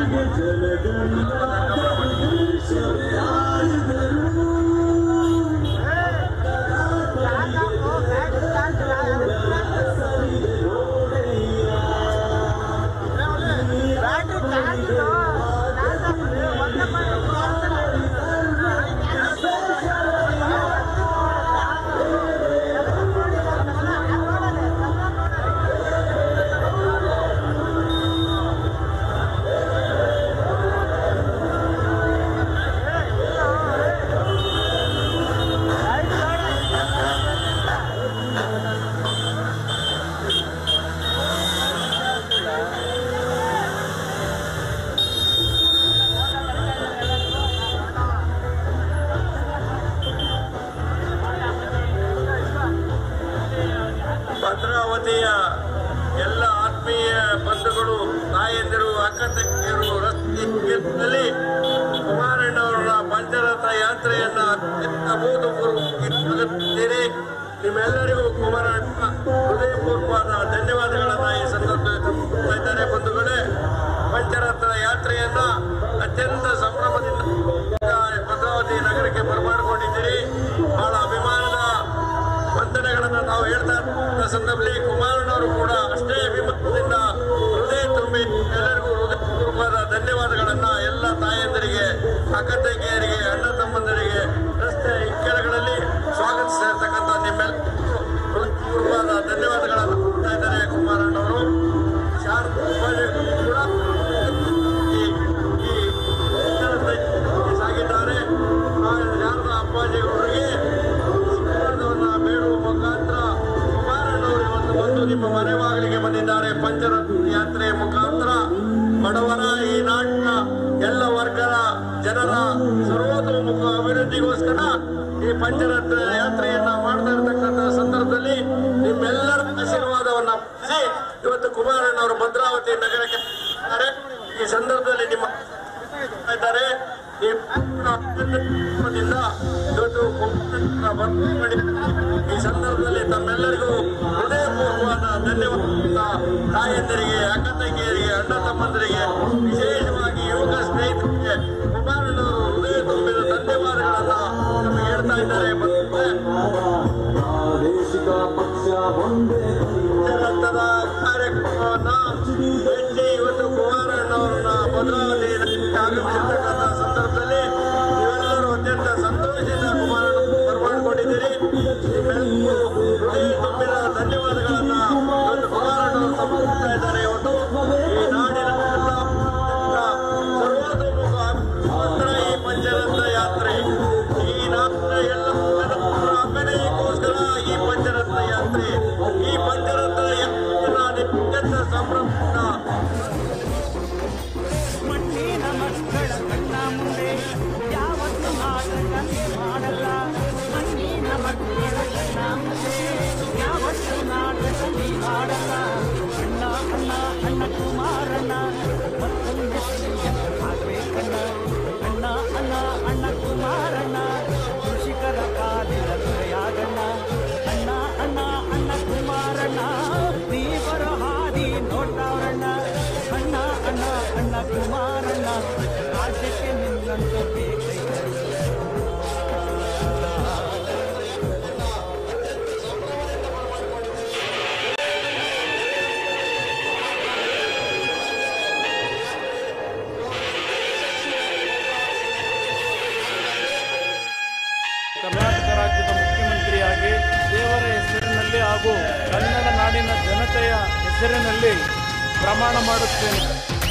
Speaker 1: ಭದ್ರಾವತಿಯ ಎಲ್ಲ ಆತ್ಮೀಯ ಬಂಧುಗಳು, ತಾಯಂದಿರು, ಅಕ್ಕ ತಂಗಿಯರು ರಸ್ತೆಯಲ್ಲಿ ಕುಮಾರಣ್ಣವರ ಪಂಚರಥ ಯಾತ್ರೆಯನ್ನ ಅಭೂತಪೂರ್ವವಾಗಿ ನಿಮ್ಮೆಲ್ಲರಿಗೂ ಕುಮಾರಣ್ಣ ಹೃದಯಪೂರ್ವವಾದ ಧನ್ಯವಾದಗಳನ್ನ ಈ ಸಂದರ್ಭದಲ್ಲಿ ಇದ್ದಾರೆ. ಬಂಧುಗಳೇ, ಪಂಚರಥ ಯಾತ್ರೆಯನ್ನ ಅತ್ಯಂತ ಸಂಭ್ರಮದಿಂದ ಭದ್ರಾವತಿ ನಗರಕ್ಕೆ ಬರಮಾಡಿಕೊಂಡಿದ್ದೀರಿ. ಬಹಳ ಅಭಿಮಾನದ ವಂದನೆಗಳನ್ನು ನಾವು ಹೇಳ್ತಾ ಇದ್ದ ಸಂದರ್ಭದಲ್ಲಿ ಕುಮಾರಣ್ಣವರು ಕೂಡ ಅಷ್ಟೇ ಅಭಿಮಾನದಿಂದ ಹೃದಯ ತುಂಬಿ ಎಲ್ಲರಿಗೂ ಹೃದಯಪೂರ್ವಕವಾದ ಧನ್ಯವಾದಗಳನ್ನ ಎಲ್ಲ ತಾಯಂದರಿಗೆ, ಅಕ್ಕ ತಂಗಿಯರಿಗೆ, ಅಣ್ಣ ತಮ್ಮಂದರಿಗೆ ರಸ್ತೆ ಇಕ್ಕೆಲಗಳಲ್ಲಿ ಸ್ವಾಗತಿಸ್ತಾ ಇರ್ತಕ್ಕಂಥ ನಿಮ್ಮೆಲ್ಲರಿಗೂ ಹೃದಯಪೂರ್ವಕವಾದ ಧನ್ಯವಾದಗಳನ್ನು ಕೊಡ್ತಾ ಇದ್ದಾರೆ ಕುಮಾರಣ್ಣವರು. ಶಾರದಾ ಕೂಡ ಸಾಗಿದ್ದಾರೆ. ಶಾರದಾ ಅಪ್ಪಾಜಿಯವರಿಗೆ ಬೇಡುವ ಮುಖಾಂತರ ಕುಮಾರಣ್ಣವರು ಇವತ್ತು ಬಂದು ನಿಮ್ಮ ಮನೆ ಬಾಗಿಲಿಗೆ ಬಂದಿದ್ದಾರೆ. ಪಂಚರಥ ಯಾತ್ರೆಯ ಮುಖಾಂತರ ಬಡವರ, ಈ ನಾಡಿನ ಎಲ್ಲ ವರ್ಗದ ಜನರ ಸರ್ವತೋಮುಖ ಅಭಿವೃದ್ಧಿಗೋಸ್ಕರ ಈ ಪಂಚರಥ ಯಾತ್ರೆಯನ್ನ ಮಾಡ್ತಾ ಇರತಕ್ಕಂಥ ಸಂದರ್ಭದಲ್ಲಿ ನಿಮ್ಮೆಲ್ಲರ ಆಶೀರ್ವಾದವನ್ನ ಪಡೆಸಿ ಇವತ್ತು ಕುಮಾರಣ್ಣವರು ಭದ್ರಾವತಿ ನಗರಕ್ಕೆ ಈ ಸಂದರ್ಭದಲ್ಲಿ ನಿಮ್ಮ ಇದ್ದಾರೆ. ಇವತ್ತು ಈ ಸಂದರ್ಭದಲ್ಲಿ ತಮ್ಮೆಲ್ಲರಿಗೂ ಹೃದಯಪೂರ್ವವಾದ ಧನ್ಯವಾದ. ತಾಯಂದರಿಗೆ, ಅಕ್ಕ ತಂಗಿಯರಿಗೆ, ಅಣ್ಣ ತಮ್ಮಂದರಿಗೆ, ವಿಶೇಷವಾಗಿ ಯುವಕ ಸ್ನೇಹಿತರಿಗೆ ಕುಮಾರಣ್ಣವರು ಹೃದಯ ತುಂಬಿದ ಧನ್ಯವಾದಗಳನ್ನ ನಮಗೆ ಹೇಳ್ತಾ ಇದ್ದಾರೆ. ಪಂಚರಥದ ಕಾರ್ಯಕ್ರಮವನ್ನ ಮೆಚ್ಚಿ ಇವತ್ತು ಕುಮಾರಣ್ಣವರನ್ನ ಭದ್ರಾವತಿ ಆಗಮಿಸಿರ್ತಕ್ಕಂಥ ಸಂದರ್ಭದಲ್ಲಿ ನೀವೆಲ್ಲರೂ ಅತ್ಯಂತ ಸಂತೋಷದಿಂದ ಕುಮಾರಣ್ಣ ಬರಮಾಡಿಕೊಂಡಿದ್ದೀರಿ. ನಿಮ್ಮೆಲ್ಲರೂ ಹೃದಯ ತುಂಬಿದ ಧನ್ಯವಾದಗಳನ್ನ ಇವತ್ತು ಕುಮಾರಣ್ಣವರು ಸಮರ್ಪಿಸ್ತಾ ಇದ್ದಾರೆ. ಇವತ್ತು ಈ ನಾಡಿನ ಸರ್ವತೋಮುಖ ಈ ಪಂಚರಥ ಯಾತ್ರೆ, ಈ ನಾಡಿನ ಎಲ್ಲ ಅಭಿನಯಕ್ಕೋಸ್ಕರ ಈ ಪಂಚರಥ ಯಾತ್ರೆ, ಈ ಪಂಚರಥ ಯಾತ್ರೆ ಅತ್ಯಂತ ಸಂಭ್ರಮದಿಂದ
Speaker 5: ಮಣ್ಣಿನ ಮಕ್ಕಳ ಕಣ್ಣ ಮುಂದೆ ಯಾವತ್ತು ನಾಟಕ ಮಾಡಲ್ಲ. ಮಣ್ಣಿನ ಮಕ್ಕಳ ಕಣ್ಣ ಮುಂದೆ ಯಾವತ್ತು ನಾಟಕ ಮಾಡಲ್ಲ. ಅಣ್ಣ ಅಣ್ಣ ಅಣ್ಣ ಕುಮಾರಣ್ಣ ಮತ್ತೊಂದು ಆಗ್ಬೇಕಣ್ಣ. ಅಣ್ಣ ಅಣ್ಣ ಅಣ್ಣ ಕುಮಾರಣ್ಣ ಕೃಷಿಕರ ಕಾಲಿನ ದೊರೆಯಾಗಣ್ಣ. ಅಣ್ಣ ಅಣ್ಣ ಅಣ್ಣ ಕುಮಾರಣ್ಣ ನೀ ಬರೋ ಹಾದಿ ನೋಡ್ತಾವ್ರಣ್ಣ. ಅಣ್ಣ ಅಣ್ಣ ಅಣ್ಣ ಕುಮಾರಣ್ಣ ರಾಜ್ಯಕ್ಕೆ ನಿನ್ನಂತ ಬೇಕೈತೆ.
Speaker 6: ಹೆಸರಿನಲ್ಲಿ ಪ್ರಮಾಣ ಮಾಡುತ್ತೇನೆ.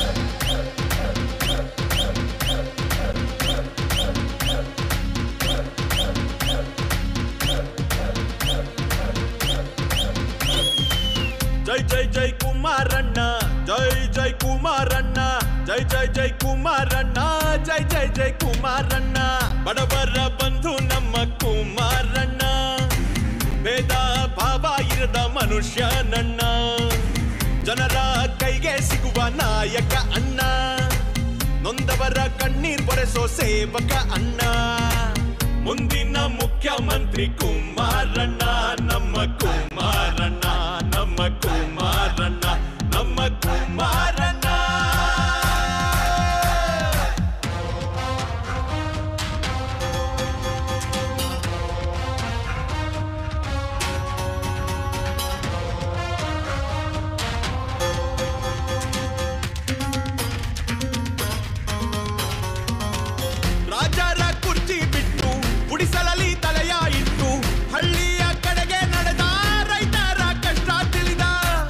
Speaker 7: ಜೈ ಜೈ ಜೈ ಕುಮಾರಣ್ಣ, ಜೈ ಜೈ ಕುಮಾರಣ್ಣ, ಜೈ ಜೈ ಜೈ ಕುಮಾರಣ್ಣ, ಜೈ ಜೈ ಜೈ ಕುಮಾರಣ್ಣ. ಬಡವರ ಬಂಧು ನಮ್ಮ ಕುಮಾರಣ್ಣ, ಭೇದ ಭಾವ ಇರದ ಮನುಷ್ಯ ನನ್ನ, ಜನರ ಕೈಗೆ ಸಿಗುವ ನಾಯಕ ಅಣ್ಣ, ನೊಂದವರ ಕಣ್ಣೀರ್ ಬರೆಸೋ ಸೇವಕ ಅಣ್ಣ. ಮುಂದಿನ ಮುಖ್ಯಮಂತ್ರಿ ಕುಮಾರಣ್ಣ, ನಮ್ಮ ಕುಮಾರಣ್ಣ, ನಮ್ಮ ಕುಮಾರಣ್ಣ, ನಮ್ಮ ಕುಮಾರಣ್ಣ. ರಾಜರ ಕುರ್ಚಿ ಬಿಟ್ಟು ಗುಡಿಸಲಲ್ಲಿ ತಲೆಯ ಇಟ್ಟು ಹಳ್ಳಿಯ ಕಡೆಗೆ ನಡೆದ ರೈತರ ಕಷ್ಟ ತಿಳಿದ.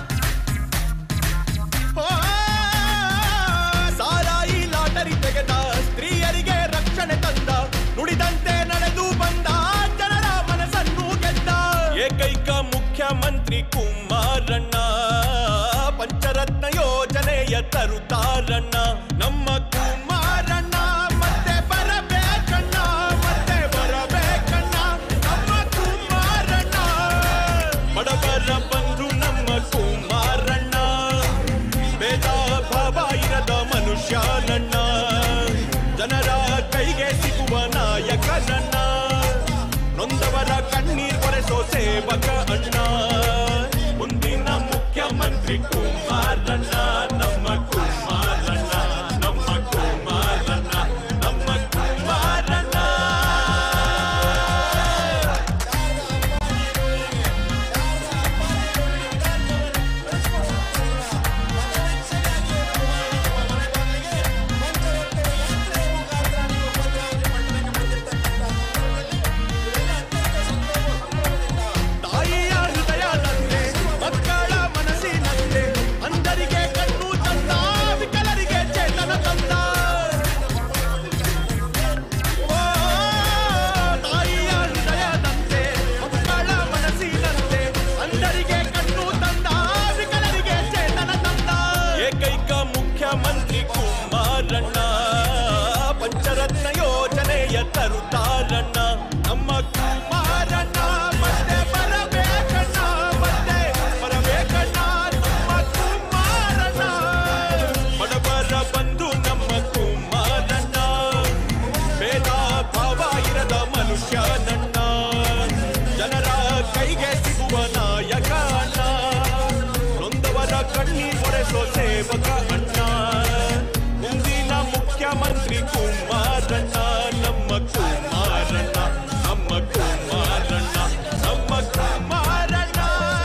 Speaker 7: ಸಾರಾಯಿ ಲಾಟರಿ ತೆಗೆದ, ಸ್ತ್ರೀಯರಿಗೆ ರಕ್ಷಣೆ ತಂದ, ನುಡಿದಂತೆ ನಡೆದು ಬಂದ, ಜನರ ಮನಸ್ಸನ್ನು ಗೆದ್ದ. ಏಕೈಕ ಮುಖ್ಯಮಂತ್ರಿ ಕುಮಾರಣ್ಣ, ಪಂಚರತ್ನ ಯೋಜನೆಯ ತರುತ್ತಾರಣ್ಣ, ನಮ್ಮ ಕುಮಾರಣ್ಣ. ಮತ್ತೆ ಬರಬೇಕಣ್ಣ, ಮತ್ತೆ ಬರಬೇಕಣ್ಣ, ನಮ್ಮ ಕುಮಾರಣ್ಣ. ಬಡವರ ಬಂಧು ನಮ್ಮ ಕುಮಾರಣ್ಣ, ಭೇದ ಭಾವ ಇರದ ಮನುಷ್ಯ ನನ್ನ, ಜನರ ಕೈಗೆ ಸಿಗುವ ನಾಯಕ ನನ್ನ, ನೊಂದವರ ಕಣ್ಣೀರ್ ಬರೆಸೋ ಸೇವಕ ಅಣ್ಣ. ಮುಂದಿನ ಮುಖ್ಯಮಂತ್ರಿ ಕುಮಾರಣ್ಣ, ನಮ್ಮ ಕುಮಾರಣ್ಣ, ನಮ್ಮ ಕುಮಾರಣ್ಣ, ನಮ್ಮ ಕುಮಾರಣ್ಣ. ತಾಯಿಯ ಹೃದಯದಂತೆ, ಮಕ್ಕಳ ಮನಸ್ಸಿನಂತೆ, ಅಂಧರಿಗೆ ಕಣ್ಣು ತಂದ, ವಿಕಲರಿಗೆ ಚೇತನ ತಂದ. ಓ, ತಾಯಿಯ ಹೃದಯದಂತೆ, ಮಕ್ಕಳ ಮನಸ್ಸಿನಂತೆ, ಅಂಧರಿಗೆ ಕಣ್ಣು ತಂದ, ವಿಕಲರಿಗೆ ಚೇತನ ತಂದ. ಏಕೈಕ ಮುಖ್ಯಮಂತ್ರಿ ಕುಮಾರಣ್ಣ, ಪಂಚರತ್ನ ಯೋಜನೆಯ ತರುತ್ತಾರಣ್ಣ, ನಮ್ಮ ಕುಮಾರಣ್ಣ. ಮತ್ತೆ ಬರಬೇಕಣ್ಣ, ಮತ್ತೆ ಬರಬೇಕಣ್ಣ, ನಮ್ಮ ಕುಮಾರಣ್ಣ. ಬಡವರ ಬಂಧು ನಮ್ಮ ಕುಮಾರಣ್ಣ, ಭೇದ ಭಾವ ಇರದ ಮನುಷ್ಯ ನನ್ನ, ಜನರ ಕೈಗೆ ಸಿಗುವ ನಾಯಕ ಅಣ್ಣ, ನೊಂದವರ ಕಣ್ಣೀರ್ ಒರೆಸೋ ಸೇವಕ ಅಣ್ಣ. ಮುಂದಿನ ಮುಖ್ಯಮಂತ್ರಿ ಕುಮಾರಣ್ಣ, ನಮ್ಮ ಕುಮಾರಣ್ಣ, ನಮ್ಮ ಕುಮಾರಣ್ಣ, ನಮ್ಮ ಕುಮಾರಣ್ಣ.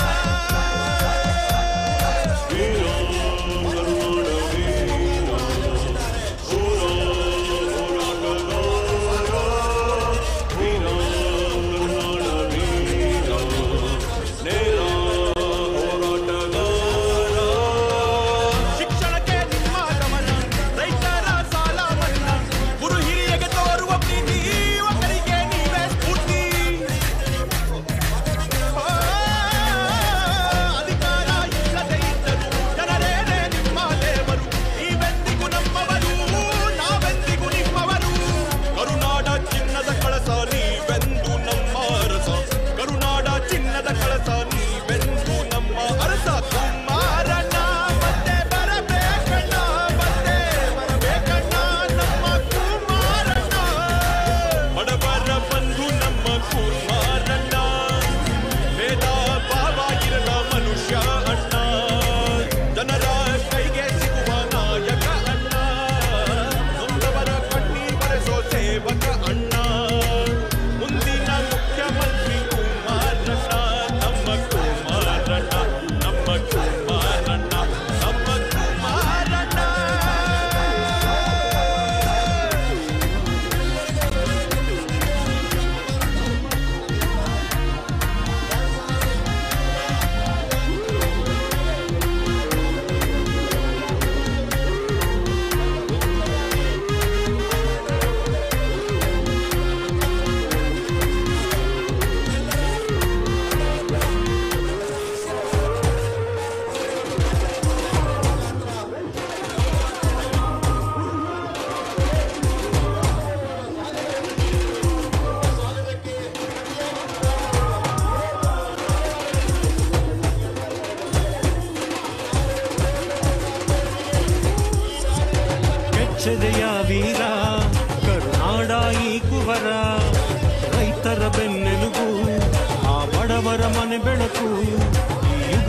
Speaker 7: ವೀರೋ ಗರುಡ ವೀರೋ, ಊರೋ ಊರೋ ವೀರೋ ಗರುಡ ವೀರೋ, ನೇರ ಹೋರಾಟಗಾರ. ಶಿಕ್ಷಣಕ್ಕೆ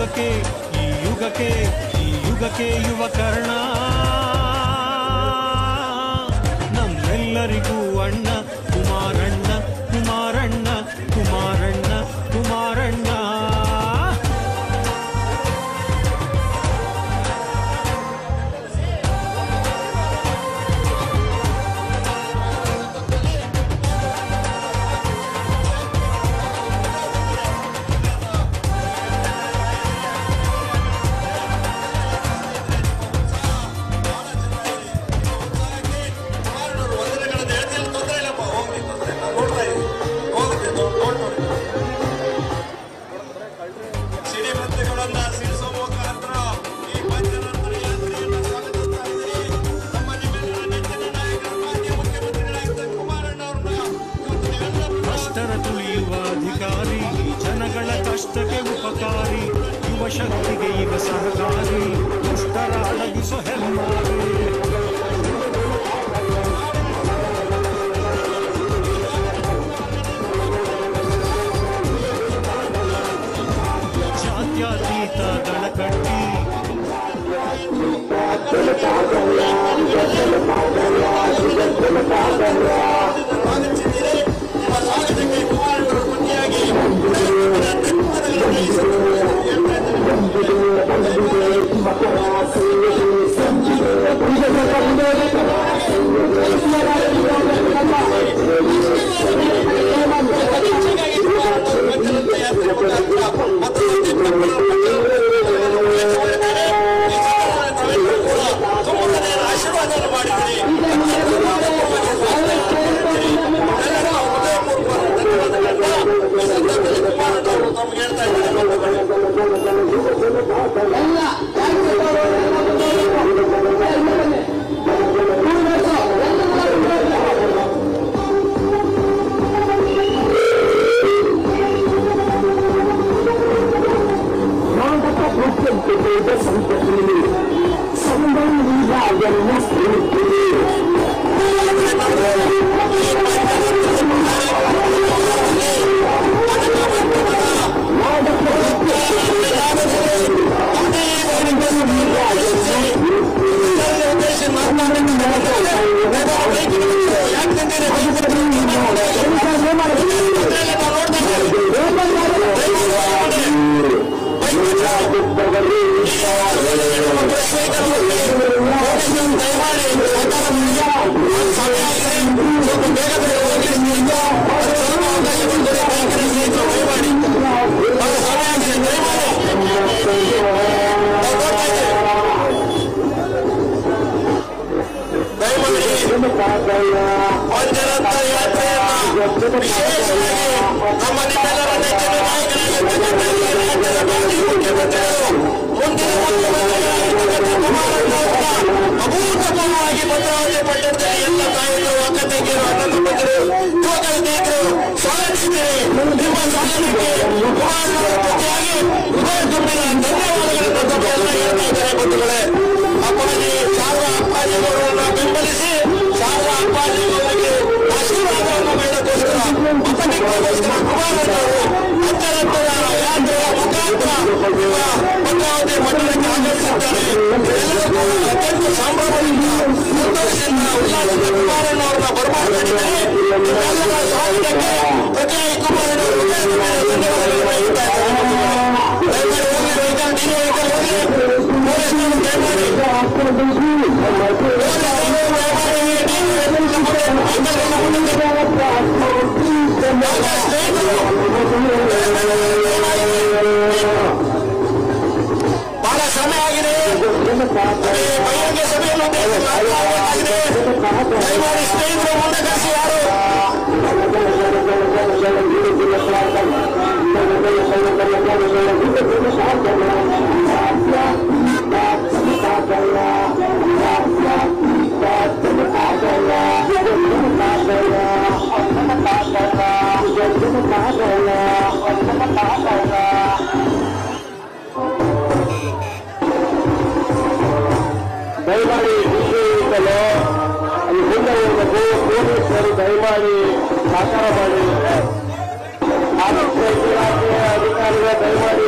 Speaker 8: ಯುಗಕ್ಕೆ ಈ ಯುಗಕ್ಕೆ ಈ ಯುಗಕ್ಕೆ ಯುವ ಕರ್ಣ ನಮ್ಮೆಲ್ಲರಿಗೂ ಅಣ್ಣ ಕುಮಾರಣ್ಣ ಕುಮಾರಣ್ಣ ಕುಮಾರಣ್ಣ ಕುಮಾರಣ್ಣ. ಕಷ್ಟಕ್ಕೆ ಉಪಕಾರಿ ಯುವ ಶಕ್ತಿಗೆ ಇವ ಸಹಕಾರಿ ದುಷ್ಟರ ಅಡಗಿಸೋ ಹೆಮ್ಮಾರಿ. ಜಾತ್ಯತೀತ ದಳ ಕಟ್ಟಿ
Speaker 1: ಬಹಳ ಸಮಯ ಆಗಿದೆ. ಬಹಿರಂಗ ಸಭೆಯನ್ನು ದಯಮಾಡಿ ಸ್ನೇಹಿತರು ಮುಂದೆ ಕಳಿಸಿ. ಯಾರು
Speaker 3: ದಯಮಾಡಿ ವಿಷಯಗಳು ಅಲ್ಲಿ ಮುಂದೆ ಹೋಗಬೇಕು. ಪೊಲೀಸರು ದಯಮಾಡಿ ಸಹಕಾರ ಮಾಡಿ. ಆರೋಗ್ಯ ಇಲಾಖೆ ಅಧಿಕಾರಿಗಳು ದಯಮಾಡಿ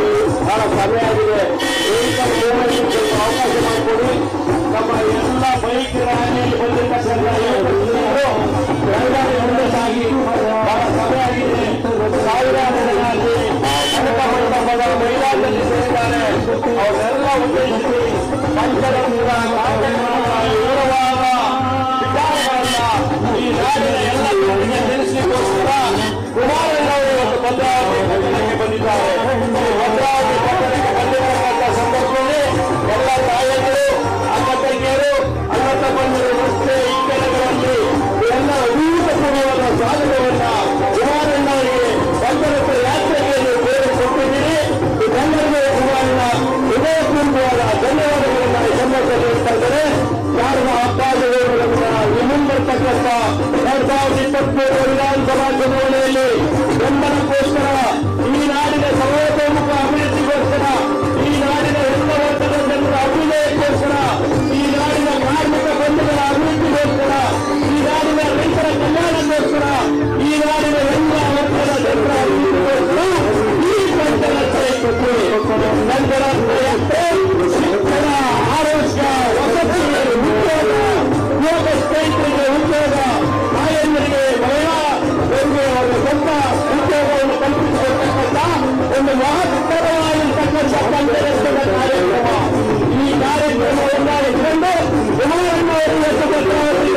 Speaker 3: ಬಹಳ ಸಮಯ ಆಗಿದೆ. ವೆಹಿಕಲ್ ಮೂವ್ಮೆಂಟ್ ಸ್ವಲ್ಪ ಅವಕಾಶ ಮಾಡಿಕೊಡಿ. ನಮ್ಮ ಎಲ್ಲ ಬೈಕ್ ರ್ಯಾಲಿಯಲ್ಲಿ ಬಂದಿರ್ತಕ್ಕಂಥ ಬೆಳಗಾವಿ ಮುಂದೆ ಸಾಗಿ ಬಹಳ ಸಮಯ ಆಗಿದೆ. ಸಾವಿರಾರು ಜನ ಅಲ್ಲಿ ಕನಕ ಮಂಟಪದ ಮೈದಾನದಲ್ಲಿ ಸೇರಿದ್ದಾರೆ. ಅವರೆಲ್ಲ ಉದ್ದೇಶಿಸಿ ಪಂಚರತ್ನ ಕಾರ್ಯಕ್ರಮಗಳ ವಿವರವಾದ ವಿಚಾರಗಳನ್ನ ಈ ನಾಡಿನ ಎಲ್ಲ ಜನರಿಗೆ ತಿಳಿಸಲಿಕ್ಕೋಸ್ಕರ ಕುಮಾರಣ್ಣವರು ಇವತ್ತು ಭದ್ರಾವತಿ ಪಟ್ಟಣಕ್ಕೆ ಬಂದಿದ್ದಾರೆ. ಭದ್ರಾವತಿ ಪಟ್ಟಣಕ್ಕೆ ಬಂದಿರತಕ್ಕಂಥ ಸಂದರ್ಭದಲ್ಲಿ ಎಲ್ಲ ತಾಯಂದಿರು, ಅಕ್ಕ ತಂಗಿಯರು, ಅಣ್ಣ ತಮ್ಮಂದಿರು ರಸ್ತೆ ಇಕ್ಕೆಲಗಳಲ್ಲಿ ಎಲ್ಲ ಅಭೂತಪೂರ್ವವಾದ ಸ್ವಾಗತವನ್ನ ಕುಮಾರಣ್ಣವರಿಗೆ ಪಂಚರತ್ನ ಯಾತ್ರೆಗೆ ಬೇರೆ ಕೊಟ್ಟಿದ್ದೀರಿ. ಇದೆಲ್ಲರಿಗೂ ಕುಮಾರಣ್ಣ ಹೃದಯಪೂರ್ವವಾದ ಧನ್ಯವಾದಗಳನ್ನ ಈ ಸಂದರ್ಭದಲ್ಲಿ ಹೇಳ್ತಾ ಇದ್ದಾರೆ. ಶಾರದಾ ಅಪ್ಪಾಜಿಗಳನ್ನ ಮುಂಬರ್ತಕ್ಕಂಥ 2023 ವಿಧಾನಸಭಾ ಚುನಾವಣೆಯಲ್ಲಿ ಬೆಂಬಲಕ್ಕೋಸ್ಕರ, ಈ ನಾಡಿನ ಸರ್ವತೋಮುಖ ಅಭಿವೃದ್ಧಿಗೋಸ್ಕರ, ಈ ನಾಡಿನ ಎಲ್ಲ ವರ್ಗದ ಜನರ ಅಭ್ಯುದಯಕ್ಕೋಸ್ಕರ, ಈ ನಾಡಿನ ಕಾರ್ಮಿಕ ಬಂಧುಗಳ ಅಭಿವೃದ್ಧಿಗೋಸ್ಕರ, ಈ ನಾಡಿನ ರೈತರ ಕಲ್ಯಾಣಕ್ಕೋಸ್ಕರ, ಈ ನಾಡಿನ ಎಲ್ಲ ವರ್ಗದ ಜನರ ಅಭಿವೃದ್ಧಿಗೋಸ್ಕರ ಈ ಪಂಚರತ್ನ ನಂತರ ಶಿಕ್ಷಣ, ಆರೋಗ್ಯ, ವಸತಿ, ಉದ್ಯೋಗ, ಯುವಕ ಸ್ನೇಹಿತರಿಗೆ ಉದ್ಯೋಗ, ತಾಯಂದರಿಗೆ ಮಹಿಳೆಯರಿಗೆ ಅವರ ಸ್ವಂತ ಉದ್ಯೋಗವನ್ನು ಕಲ್ಪಿಸಿಕೊಡ್ತಕ್ಕಂಥ ಒಂದು ಮಹತ್ತರವಾಗಿರ್ತಕ್ಕಂಥ ಪಂಚರತ್ನದ ಕಾರ್ಯಕ್ರಮ. ಈ ಕಾರ್ಯಕ್ರಮವನ್ನ ಇಟ್ಕೊಂಡು ಕುಮಾರಣ್ಣವರು ಭದ್ರಾವತಿ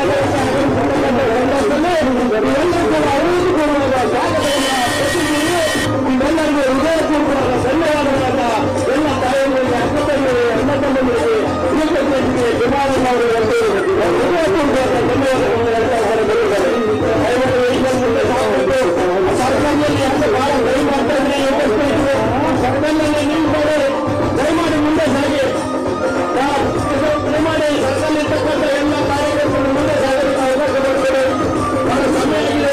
Speaker 3: ಇವೆಲ್ಲರಿಗೂ ಅಭಿವೃದ್ಧಿಪೂರ್ವಕ ಸ್ವಾಗತವನ್ನು ಕೊಟ್ಟಿದ್ದೀರಿ. ಇವೆಲ್ಲರಿಗೂ ಹೃದಯಪೂರ್ವಕ ಧನ್ಯವಾದಗಳನ್ನ ಎಲ್ಲ ತಾಯಂದರಿಗೆ, ಅಕ್ಕ ತಂಗಿಯರಿಗೆ, ಅಣ್ಣ ತಮ್ಮಂದಿರಿಗೆ, ಯುವಕರಿಗೆ ಕುಮಾರಣ್ಣವರು ಹೃದಯಪೂರ್ವಕ ಧನ್ಯವಾದಗಳನ್ನು ಹೇಳ್ತಾ ಇದ್ದಾರೆ. ದಯವಿಟ್ಟು ವೆಹಿಕಲ್ ಮುಂದೆ ಸಾಕಬೇಕು. ಸರ್ಕಲ್ನಲ್ಲಿ ಅಂತ ಬಹಳ ದಯ ಮಾಡ್ತಾ ಇದ್ರೆ ಯುವಕರಿಗೆ ಸರ್ಕಲ್ನಲ್ಲಿ ನಿಂತ್ಕೊಂಡು ದಯಮಾಡಿ ಮುಂದೆ ಸಾಗಿ. ದಯಮಾಡಿ ಸರ್ಕಲ್ ಇರ್ತಕ್ಕಂಥ ಎಲ್ಲ ಕಾರ್ಯಕರ್ತರು ಮುಂದೆ ಸಾಗಲಿಕ್ಕೆ ಅವಕಾಶ ಮಾಡ್ತಾರೆ. ಬಹಳ ಸಮಯ ಆಗಿದೆ.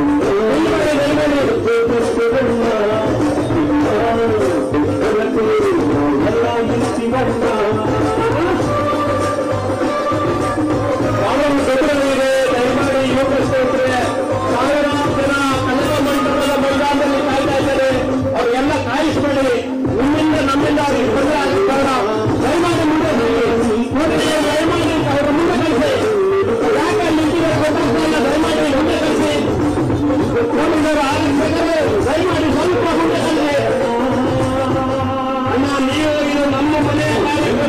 Speaker 3: ಕಾನೂನು ಸದನವಿದೆ. ದಯಮಾಡಿ ಯುವಕ ಸ್ನೇಹಿತರೆ, ಸಾವಿರಾರು ಜನ ಕನಕ ಮಂಟಪದ ಮೈದಾನದಲ್ಲಿ ಕಾಯ್ತಾ ಇದ್ದಾರೆ. ಅವ್ರಿಗೆಲ್ಲ ಕಾಯಿಸ್ಬೇಡಿ. ನಿಮ್ಮಿಂದ ನಮ್ಮಿಂದ ಅವ್ರಿಗೆ ತೊಂದರೆ ಆಗಿ ಕಾರಣ. ದಯಮಾಡಿ ಮುಂದೆ ದಯಮಾಡಿ ಅವರ ಮುಂದೆ ಕಳಿಸಿ. ಯಾಕೆ ಅಲ್ಲಿ ನಿಂತಿದ್ದಾರೆ ಗೊತ್ತಾಗ್ತಿಲ್ಲ. ದಯಮಾಡಿ ಮುಂದೆ ಕಳಿಸಿ. ಪೊಲೀಸರು ಆರಿಸಬೇಕಾದ್ರೆ ದಯಮಾಡಿ ಸ್ವಲ್ಪ ಮುಂದೆ ಕಳಿಸಿ. ಅಣ್ಣ, ನೀವು ಇದು ನಮ್ಮ ಮನೆಯ ಕಾರ್ಯಕ್ರಮ.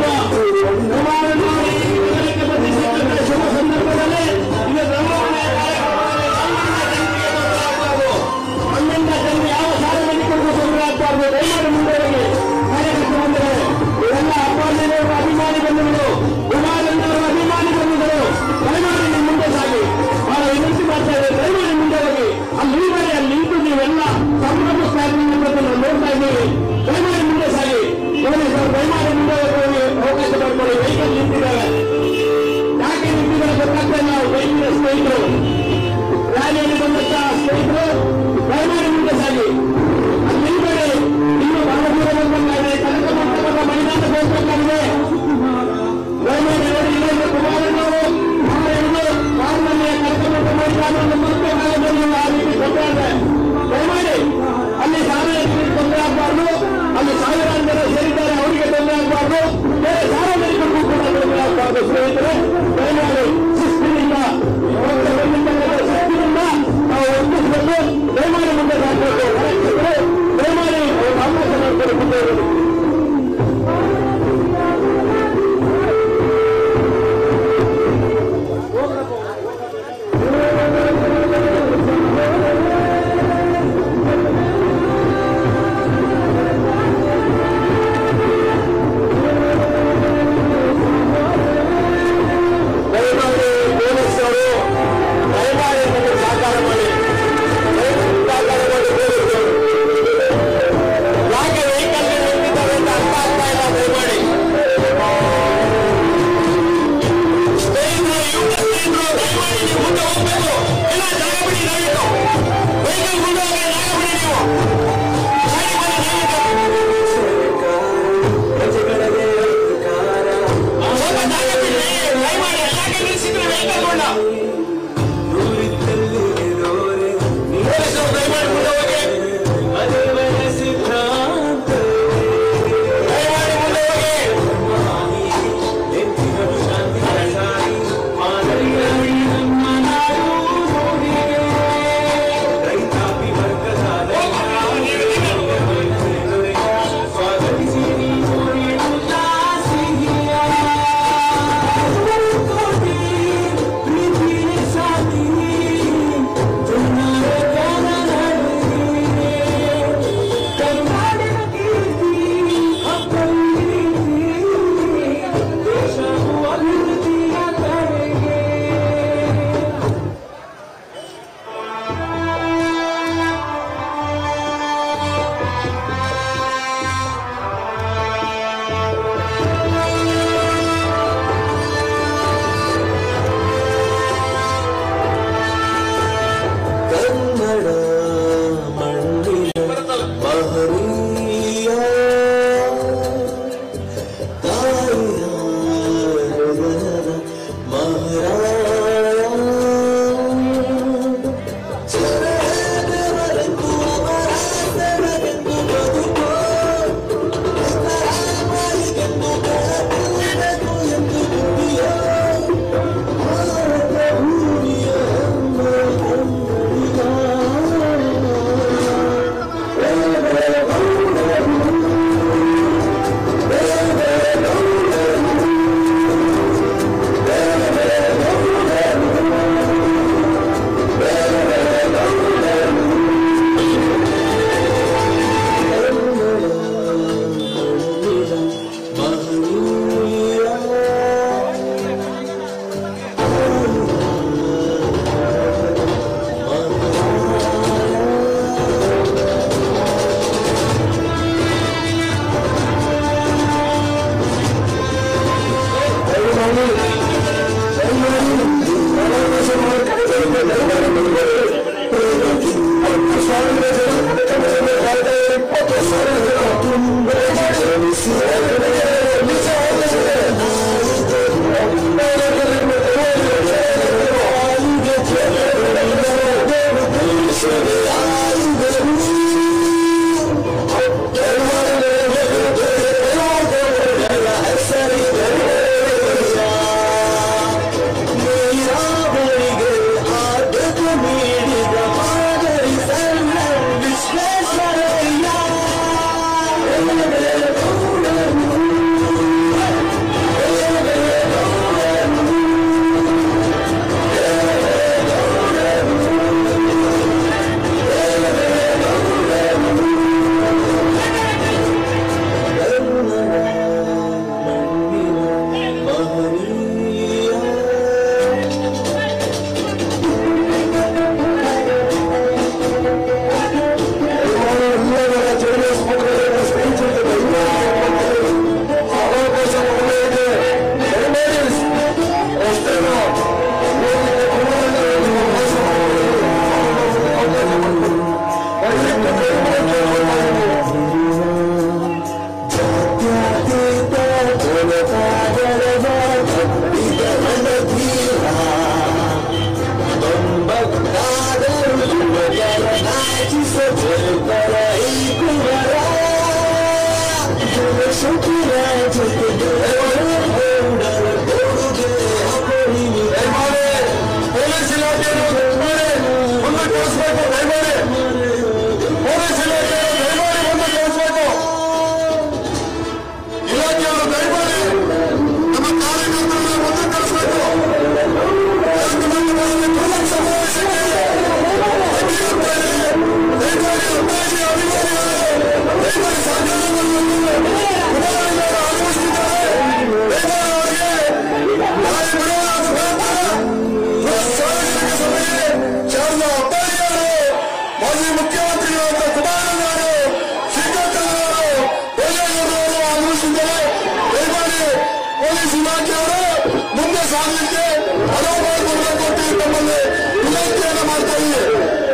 Speaker 9: ಇಲಾಖೆಯವರು ಮುಂದೆ ಸಾಗಲಿಕ್ಕೆ ಅನುವು ಮಾಡಿಕೊಡಬೇಕು ಅಂತ ತಮ್ಮಲ್ಲಿ ವಿನಂತಿಯನ್ನು ಮಾಡ್ತಾ ಇದ್ದೀವಿ.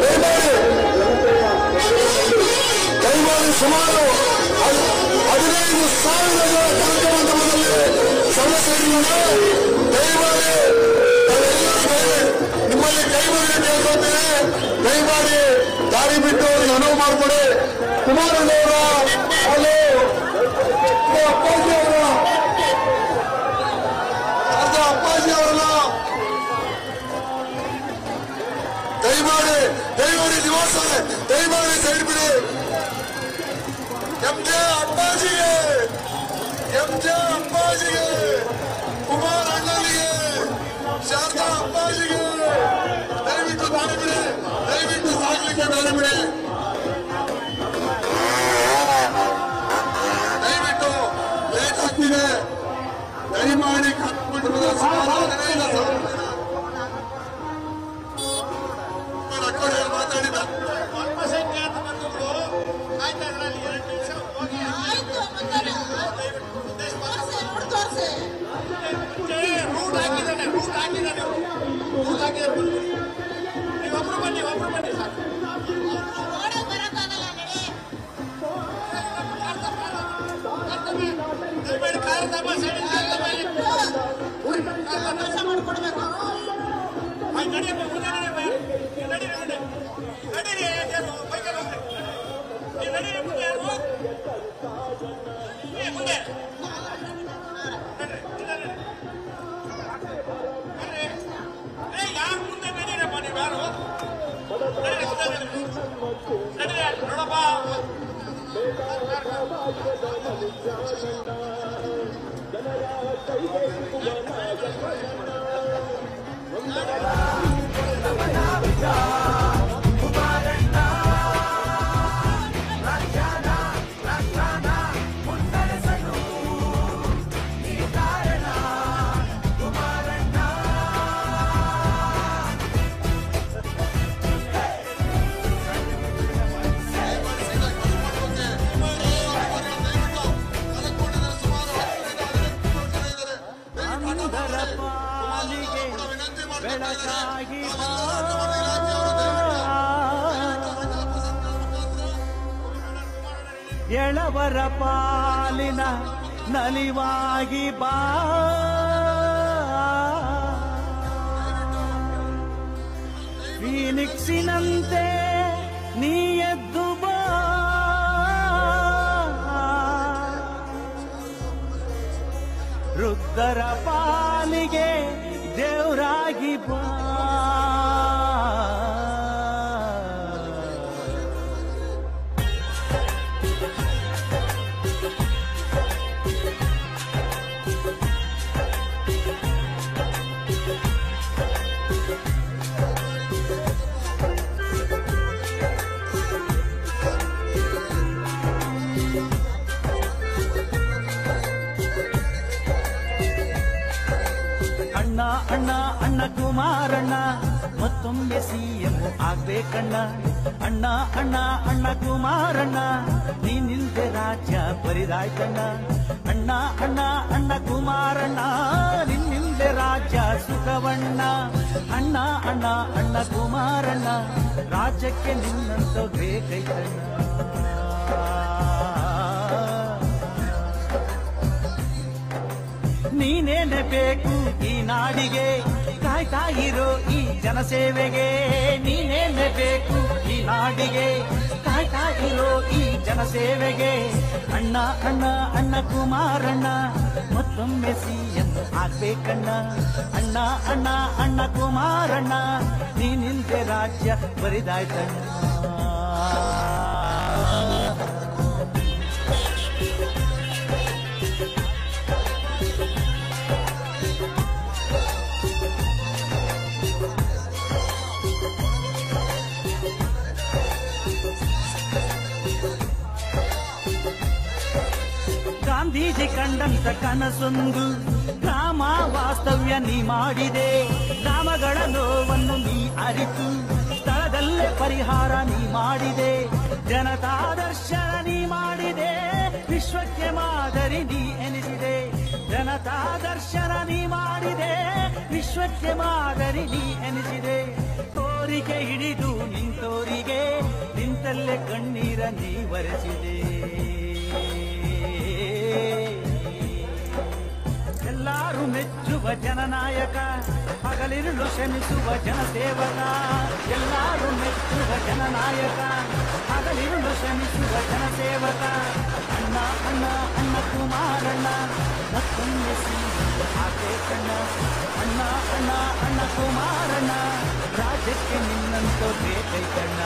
Speaker 9: ದಯಮಾಡಿ ಸುಮಾರು 15,000 ಜನ ಕಾರ್ಯಕ್ರಮದಲ್ಲಿ ಸದಸ್ಯರಿಂದ ದಯಮಾಡಿ ನಿಮ್ಮಲ್ಲಿ ಕೈ ಮುಗಿದು ಕೇಳ್ಕೊಳ್ತೇನೆ. ದಯಮಾಡಿ ದಾರಿ ಬಿಟ್ಟು ಅವ್ರಿಗೆ ಅನುವು ಮಾಡಿಕೊಡಿ. ಕುಮಾರಣ್ಣವರ ಅಪ್ಪಾಜಿ ಅವರನ್ನ ದಯಮಾಡಿ ನಿವಾಸ ದಯಮಾಡಿ ಸೈಡ್ ಬಿಡಿ. ಎಂಜೆ ಅಪ್ಪಾಜಿಗೆ ಕುಮಾರ ಅಣ್ಣನಿಗೆ ಶಾರದಾ ಅಪ್ಪಾಜಿಗೆ ದಯವಿಟ್ಟು ದಾರಿ ಬಿಡಿ. ದಯವಿಟ್ಟು ಸಾಗಲಿಕ್ಕೆ ದಾರಿ ಬಿಡಿ. ದಯವಿಟ್ಟು ಲೇಟ್ ಆಗ್ತಿದೆ. ದಯಮಾಡಿ ಕರ್ಕೊಂಡ್ಬಿಟ್ಟು ಸುಮಾರು 15,000 ಮಾತಾಡಿದ ಅಲ್ಪಸಂಖ್ಯಾತ ಬಂಧುಗಳು ಆಯ್ತಾ ಇದ್ರಲ್ಲಿ 2 ನಿಮಿಷ ಹೋಗಿ ರೂಟ್ ಹಾಕಿದ್ದಾನೆ ನೀವೊಬ್ರು ಬನ್ನಿ ಸಾಕು. ದಯಮಾಡಿ ಕಾರದಮ್ಮ ಸೈಡ್ ಮಾಡ್ಕೊಡ್ಬೇಕು.
Speaker 5: ಎಳವರ ಪಾಲಿನ ನಲಿವಾಗಿ ಬಾ, ಫೀನಿಕ್ಸಿನಂತೆ ನೀ ಎದ್ದು ಬಾ, ರುದ್ರರ ಪಾಲಿಗೆ ದೇವರಾಗಿ ಬಾ. ಅಣ್ಣ ಅಣ್ಣ ಕುಮಾರಣ್ಣ ಮತ್ತೊಮ್ಮೆ ಸಿಎಂ ಆಗ್ಬೇಕಣ್ಣ. ಅಣ್ಣ ಅಣ್ಣ ಅಣ್ಣ ಕುಮಾರಣ್ಣ ನೀನಿಲ್ದೆ ರಾಜ್ಯ ಬರಿದಾಯ್ತಣ್ಣ. ಅಣ್ಣ ಅಣ್ಣ ಅಣ್ಣ ಕುಮಾರಣ್ಣ ನಿನ್ನಿಲ್ದೆ ರಾಜ್ಯ ಸುಖವಣ್ಣ. ಅಣ್ಣ ಅಣ್ಣ ಅಣ್ಣ ಕುಮಾರಣ್ಣ ರಾಜ್ಯಕ್ಕೆ ನಿನ್ನಂತ ಬೇಕೈತಣ್ಣ. ನೀನೇನೆ ಬೇಕು ಈ ನಾಡಿಗೆ, ಕಾಯ್ತಾ ಇರೋ ಈ ಜನಸೇವೆಗೆ. ನೀನೇನೆ ಬೇಕು ಈ ನಾಡಿಗೆ, ಕಾಯ್ತಾ ಇರೋ ಈ ಜನಸೇವೆಗೆ. ಅಣ್ಣ ಅಣ್ಣ ಅಣ್ಣ ಕುಮಾರಣ್ಣ ಮತ್ತೊಮ್ಮೆ ಸಿಎಂ ಆಗ್ಬೇಕಣ್ಣ. ಅಣ್ಣ ಅಣ್ಣ ಅಣ್ಣ ಕುಮಾರಣ್ಣ ನೀನಿಲ್ದೆ ರಾಜ್ಯ ಬರಿದಾಯ್ತಣ್ಣ. ಗಾಂಧೀಜಿ ಕಂಡಂತ ಕನಸೊಂದು ಗ್ರಾಮ ವಾಸ್ತವ್ಯ ನೀ ಮಾಡಿದೆ. ಗ್ರಾಮಗಳ ನೋವನ್ನು ನೀ ಅರಿತು ಸ್ಥಳದಲ್ಲೇ ಪರಿಹಾರ ನೀ ಮಾಡಿದೆ. ಜನತಾ ದರ್ಶನ ನೀ ಮಾಡಿದೆ, ವಿಶ್ವಕ್ಕೆ ಮಾದರಿ ನೀ ಎನಿಸಿದೆ. ಜನ ಜನತಾ ದರ್ಶನ ನೀ ಮಾಡಿದೆ, ವಿಶ್ವಕ್ಕೆ ಮಾದರಿ ನೀ ಎನಿಸಿದೆ. ತೋರಿಗೆ ಹಿಡಿದು ನಿಂತೋರಿಗೆ ನಿಂತಲ್ಲೇ ಕಣ್ಣೀರ ನೀ ಬರೆಸಿದೆ. ಎಲ್ಲರೂ ಮೆಚ್ಚುವ ಜನನಾಯಕ, ಹಗಲಿರುಳು ಶ್ರಮಿಸುವ ಜನಸೇವಕ. ಎಲ್ಲರೂ ಮೆಚ್ಚುವ ಜನನಾಯಕ, ಹಗಲಿರುಳು ಶ್ರಮಿಸುವ ಜನಸೇವಕ. ಅಣ್ಣ ಅಣ್ಣ ಅಣ್ಣ ಕುಮಾರಣ್ಣ ಮತ್ತೊಂದು ಆಕೆ ಕಣ್ಣ. ಅಣ್ಣ ಅಣ್ಣ ಅಣ್ಣ ಕುಮಾರಣ್ಣ ರಾಜ್ಯಕ್ಕೆ ನಿನ್ನಂತೋ ಬೇಕೈತಣ್ಣ.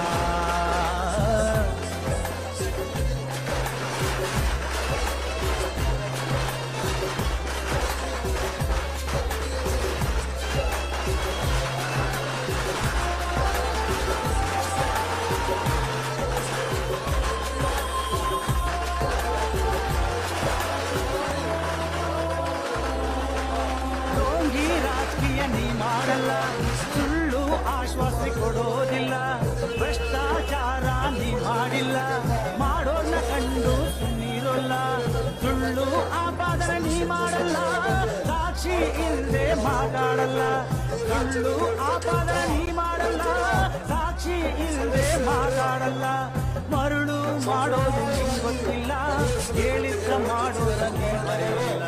Speaker 5: ನೀ ಮಾಡಲ್ಲ, ಸುಳ್ಳು ಆಶ್ವಾಸನೆ ಕೊಡೋದಿಲ್ಲ. ಭ್ರಷ್ಟಾಚಾರ ನೀ ಮಾಡಿಲ್ಲ, ಮಾಡೋಣ ಕಂಡು ಸುಮ್ಮನಿರೋಲ್ಲ. ಸುಳ್ಳು ಆಪಾದನೆ ನೀ ಮಾಡಲ್ಲ, ಸಾಕ್ಷಿ ಇಲ್ಲದೆ ಮಾತಾಡಲ್ಲ. ಸುಳ್ಳು ಆಪಾದನೆ ನೀ ಮಾಡಲ್ಲ, ಸಾಕ್ಷಿ ಇಲ್ಲದೆ ಮಾತಾಡಲ್ಲ. ಮರುಳು ಮಾಡೋದು ನಿಂಗೆ ಗೊತ್ತಿಲ್ಲ, ಹೇಳಿದ್ದ ಮಾಡೋದ ನೀ ಮರೆಯಲ್ಲ.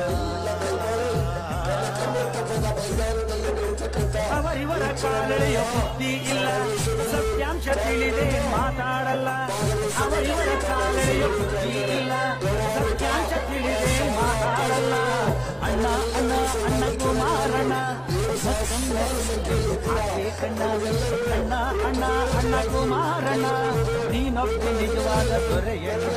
Speaker 5: ಅವರಿವರ ಕಾಲೆಳೆಯ ಬುದ್ಧಿ ಇಲ್ಲ, ಸತ್ಯಾಂಶ ತಿಳಿದೆ ಮಾತಾಡಲ್ಲ. ಅವರಿವರ ಕಾಲೆಳೆಯ ಬುದ್ಧಿ ಇಲ್ಲ, ಸತ್ಯಾಂಶ ತಿಳಿದೆ ಮಾತಾಡಲ್ಲ. ಅಣ್ಣ ಅಣ್ಣ ಅಣ್ಣ ಕುಮಾರಣ್ಣ ಮತ್ತೊಮ್ಮೆ ಆಕೆ ಕಣ್ಣ. ಅಣ್ಣ ಅಣ್ಣ ಅಣ್ಣ ಕುಮಾರಣ್ಣ ನೀನೊಬ್ಬ ನಿಜವಾದ ದೊರೆಯಣ್ಣ.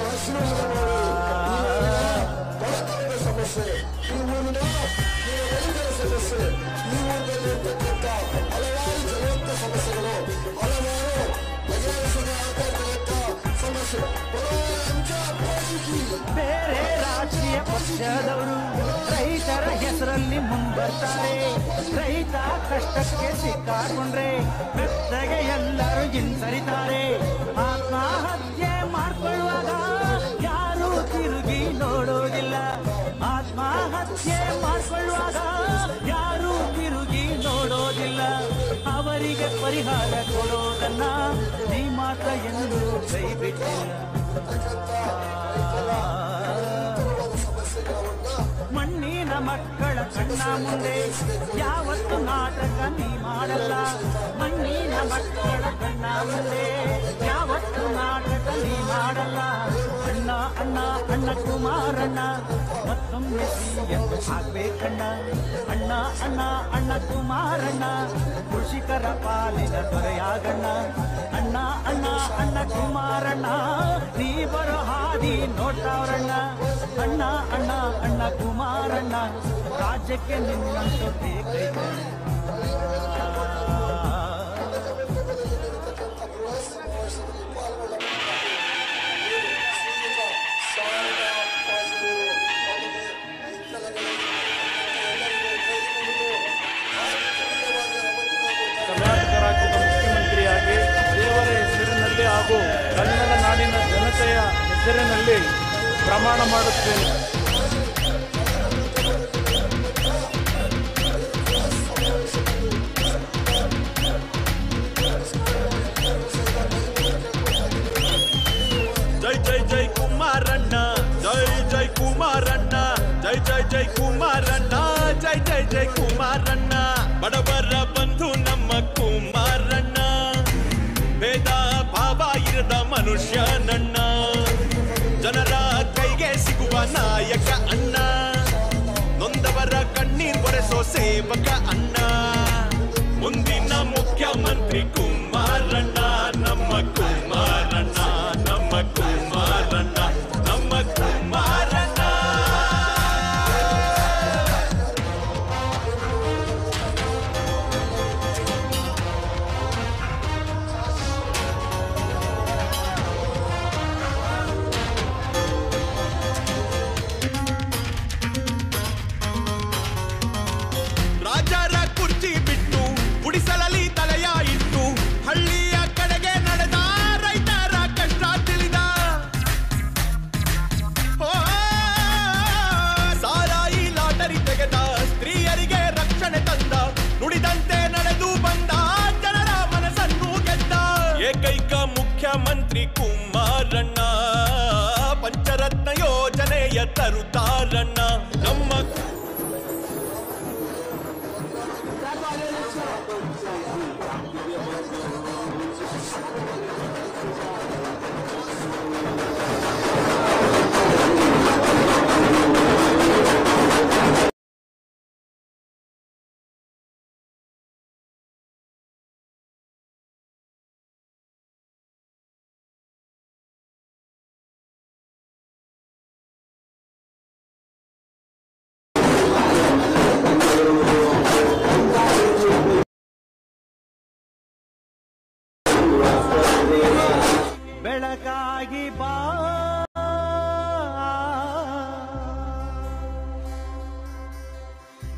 Speaker 5: ಬೇರೆ ರಾಜಕೀಯ ಪಕ್ಷದವರು ರೈತರ ಹೆಸರಲ್ಲಿ ಮುಂಬರ್ತಾರೆ. ರೈತ ಕಷ್ಟಕ್ಕೆ ಸಿಕ್ಕಾಕೊಂಡ್ರೆ ಮೆತ್ತಗೆ ಎಲ್ಲರೂ ಹಿಂಸರಿತಾರೆ. ಆತ್ಮಹತ್ಯೆ ಮಾಡ್ಕೊಳ್ಳುವಾಗ ಯಾರೂ ತಿರುಗಿ ನೋಡೋದಿಲ್ಲ. ಆತ್ಮಹತ್ಯೆ ಮಾಡ್ಕೊಳ್ಳುವಾಗ ಯಾರೂ ತಿರುಗಿ ನೋಡೋದಿಲ್ಲ. ಅವರಿಗೆ ಪರಿಹಾರ ಕೊಡೋದನ್ನ ನೀ ಮಾತ್ರ ಎಂದು ಕೈ ಬಿಟ್ಟಿಲ್ಲ. ಮಣ್ಣಿನ ಮಕ್ಕಳ ಕಣ್ಣ ಮುಂದೆ ಯಾವತ್ತು ನಾಟಕ ನೀ ಮಾಡಲ್ಲ. ಮಣ್ಣಿನ ಮಕ್ಕಳ ಕಣ್ಣ ಮುಂದೆ ಯಾವತ್ತು ನಾಟಕ ನೀ ಮಾಡಲ್ಲ. ಅಣ್ಣ ಅಣ್ಣ ಅಣ್ಣ ಕುಮಾರಣ್ಣ ಮತ್ತೊಮ್ಮೆ ಎಂದು ಆಗ್ಬೇಕಣ್ಣ. ಅಣ್ಣ ಅಣ್ಣ ಅಣ್ಣ ಕುಮಾರಣ್ಣ ಕೃಷಿಕರ ಪಾಲಿನ ದೊರೆಯಾಗಣ್ಣ. ಅಣ್ಣ ಅಣ್ಣ ಅಣ್ಣ ಕುಮಾರಣ್ಣ ನೀ ಬರೋ ಹಾದಿ ನೋಡ್ತಾವ್ರಣ್ಣ. ಅಣ್ಣ ಅಣ್ಣ ಅಣ್ಣ ಕುಮಾರಣ್ಣ ರಾಜ್ಯಕ್ಕೆ ನಿನ್ನಂತೂ ಬೇಕೈತೆ.
Speaker 6: ಕರ್ನಾಟಕ ರಾಜ್ಯದ ಮುಖ್ಯಮಂತ್ರಿಯಾಗಿ ದೇವರ ಹೆಸರಿನಲ್ಲಿ ಹಾಗೂ ಕನ್ನಡ ನಾಡಿನ ಜನತೆಯ ಹೆಸರಿನಲ್ಲಿ ಪ್ರಮಾಣ ಮಾಡುತ್ತೇನೆ.
Speaker 7: ಜೈ ಜೈ ಜೈ ಕುಮಾರಣ್ಣ, ಜೈ ಜೈ ಕುಮಾರಣ್ಣ, ಜೈ ಜೈ ಜೈ ಕುಮಾರಣ್ಣ, ಜೈ ಜೈ ಜೈ ಕುಮಾರಣ್ಣ. ಬಡವರ ಬಂಧು ನಮ್ಮ ಕುಮಾರಣ್ಣ, ಭೇದ ಭಾವ ಇರದ ಮನುಷ್ಯನಣ್ಣ. ಜನರ ಕೈಗೆ ಸಿಗುವ ನಾಯಕ ಅಣ್ಣ, ನೊಂದವರ ಕಣ್ಣೀರ್ ಒರೆಸೋ ಸೇವಕ ಅಣ್ಣ. ಮುಂದಿನ ಮುಖ್ಯಮಂತ್ರಿ ಕುಮಾರಣ್ಣ, ನಮ್ಮ ಕುಮಾರಣ್ಣ, ನಮ್ಮ ಕುಮಾರಣ್ಣ, ನಮ್ಮ ಕುಮಾರಣ್ಣ. ರಾಜರ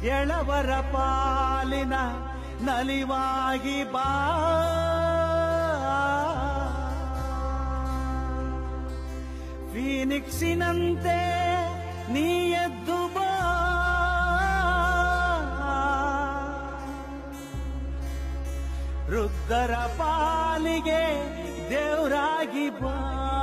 Speaker 5: ಎಳವರ ಪಾಲಿನ ನಲಿವಾಗಿ ಬಾ ಫೀನಿಕ್ಸಿನಂತೆ ನೀ ಎದ್ದು ಬಾ ವೃದ್ಧರ ಪಾಲಿಗೆ ದೇವರಾಗಿ ಬಾ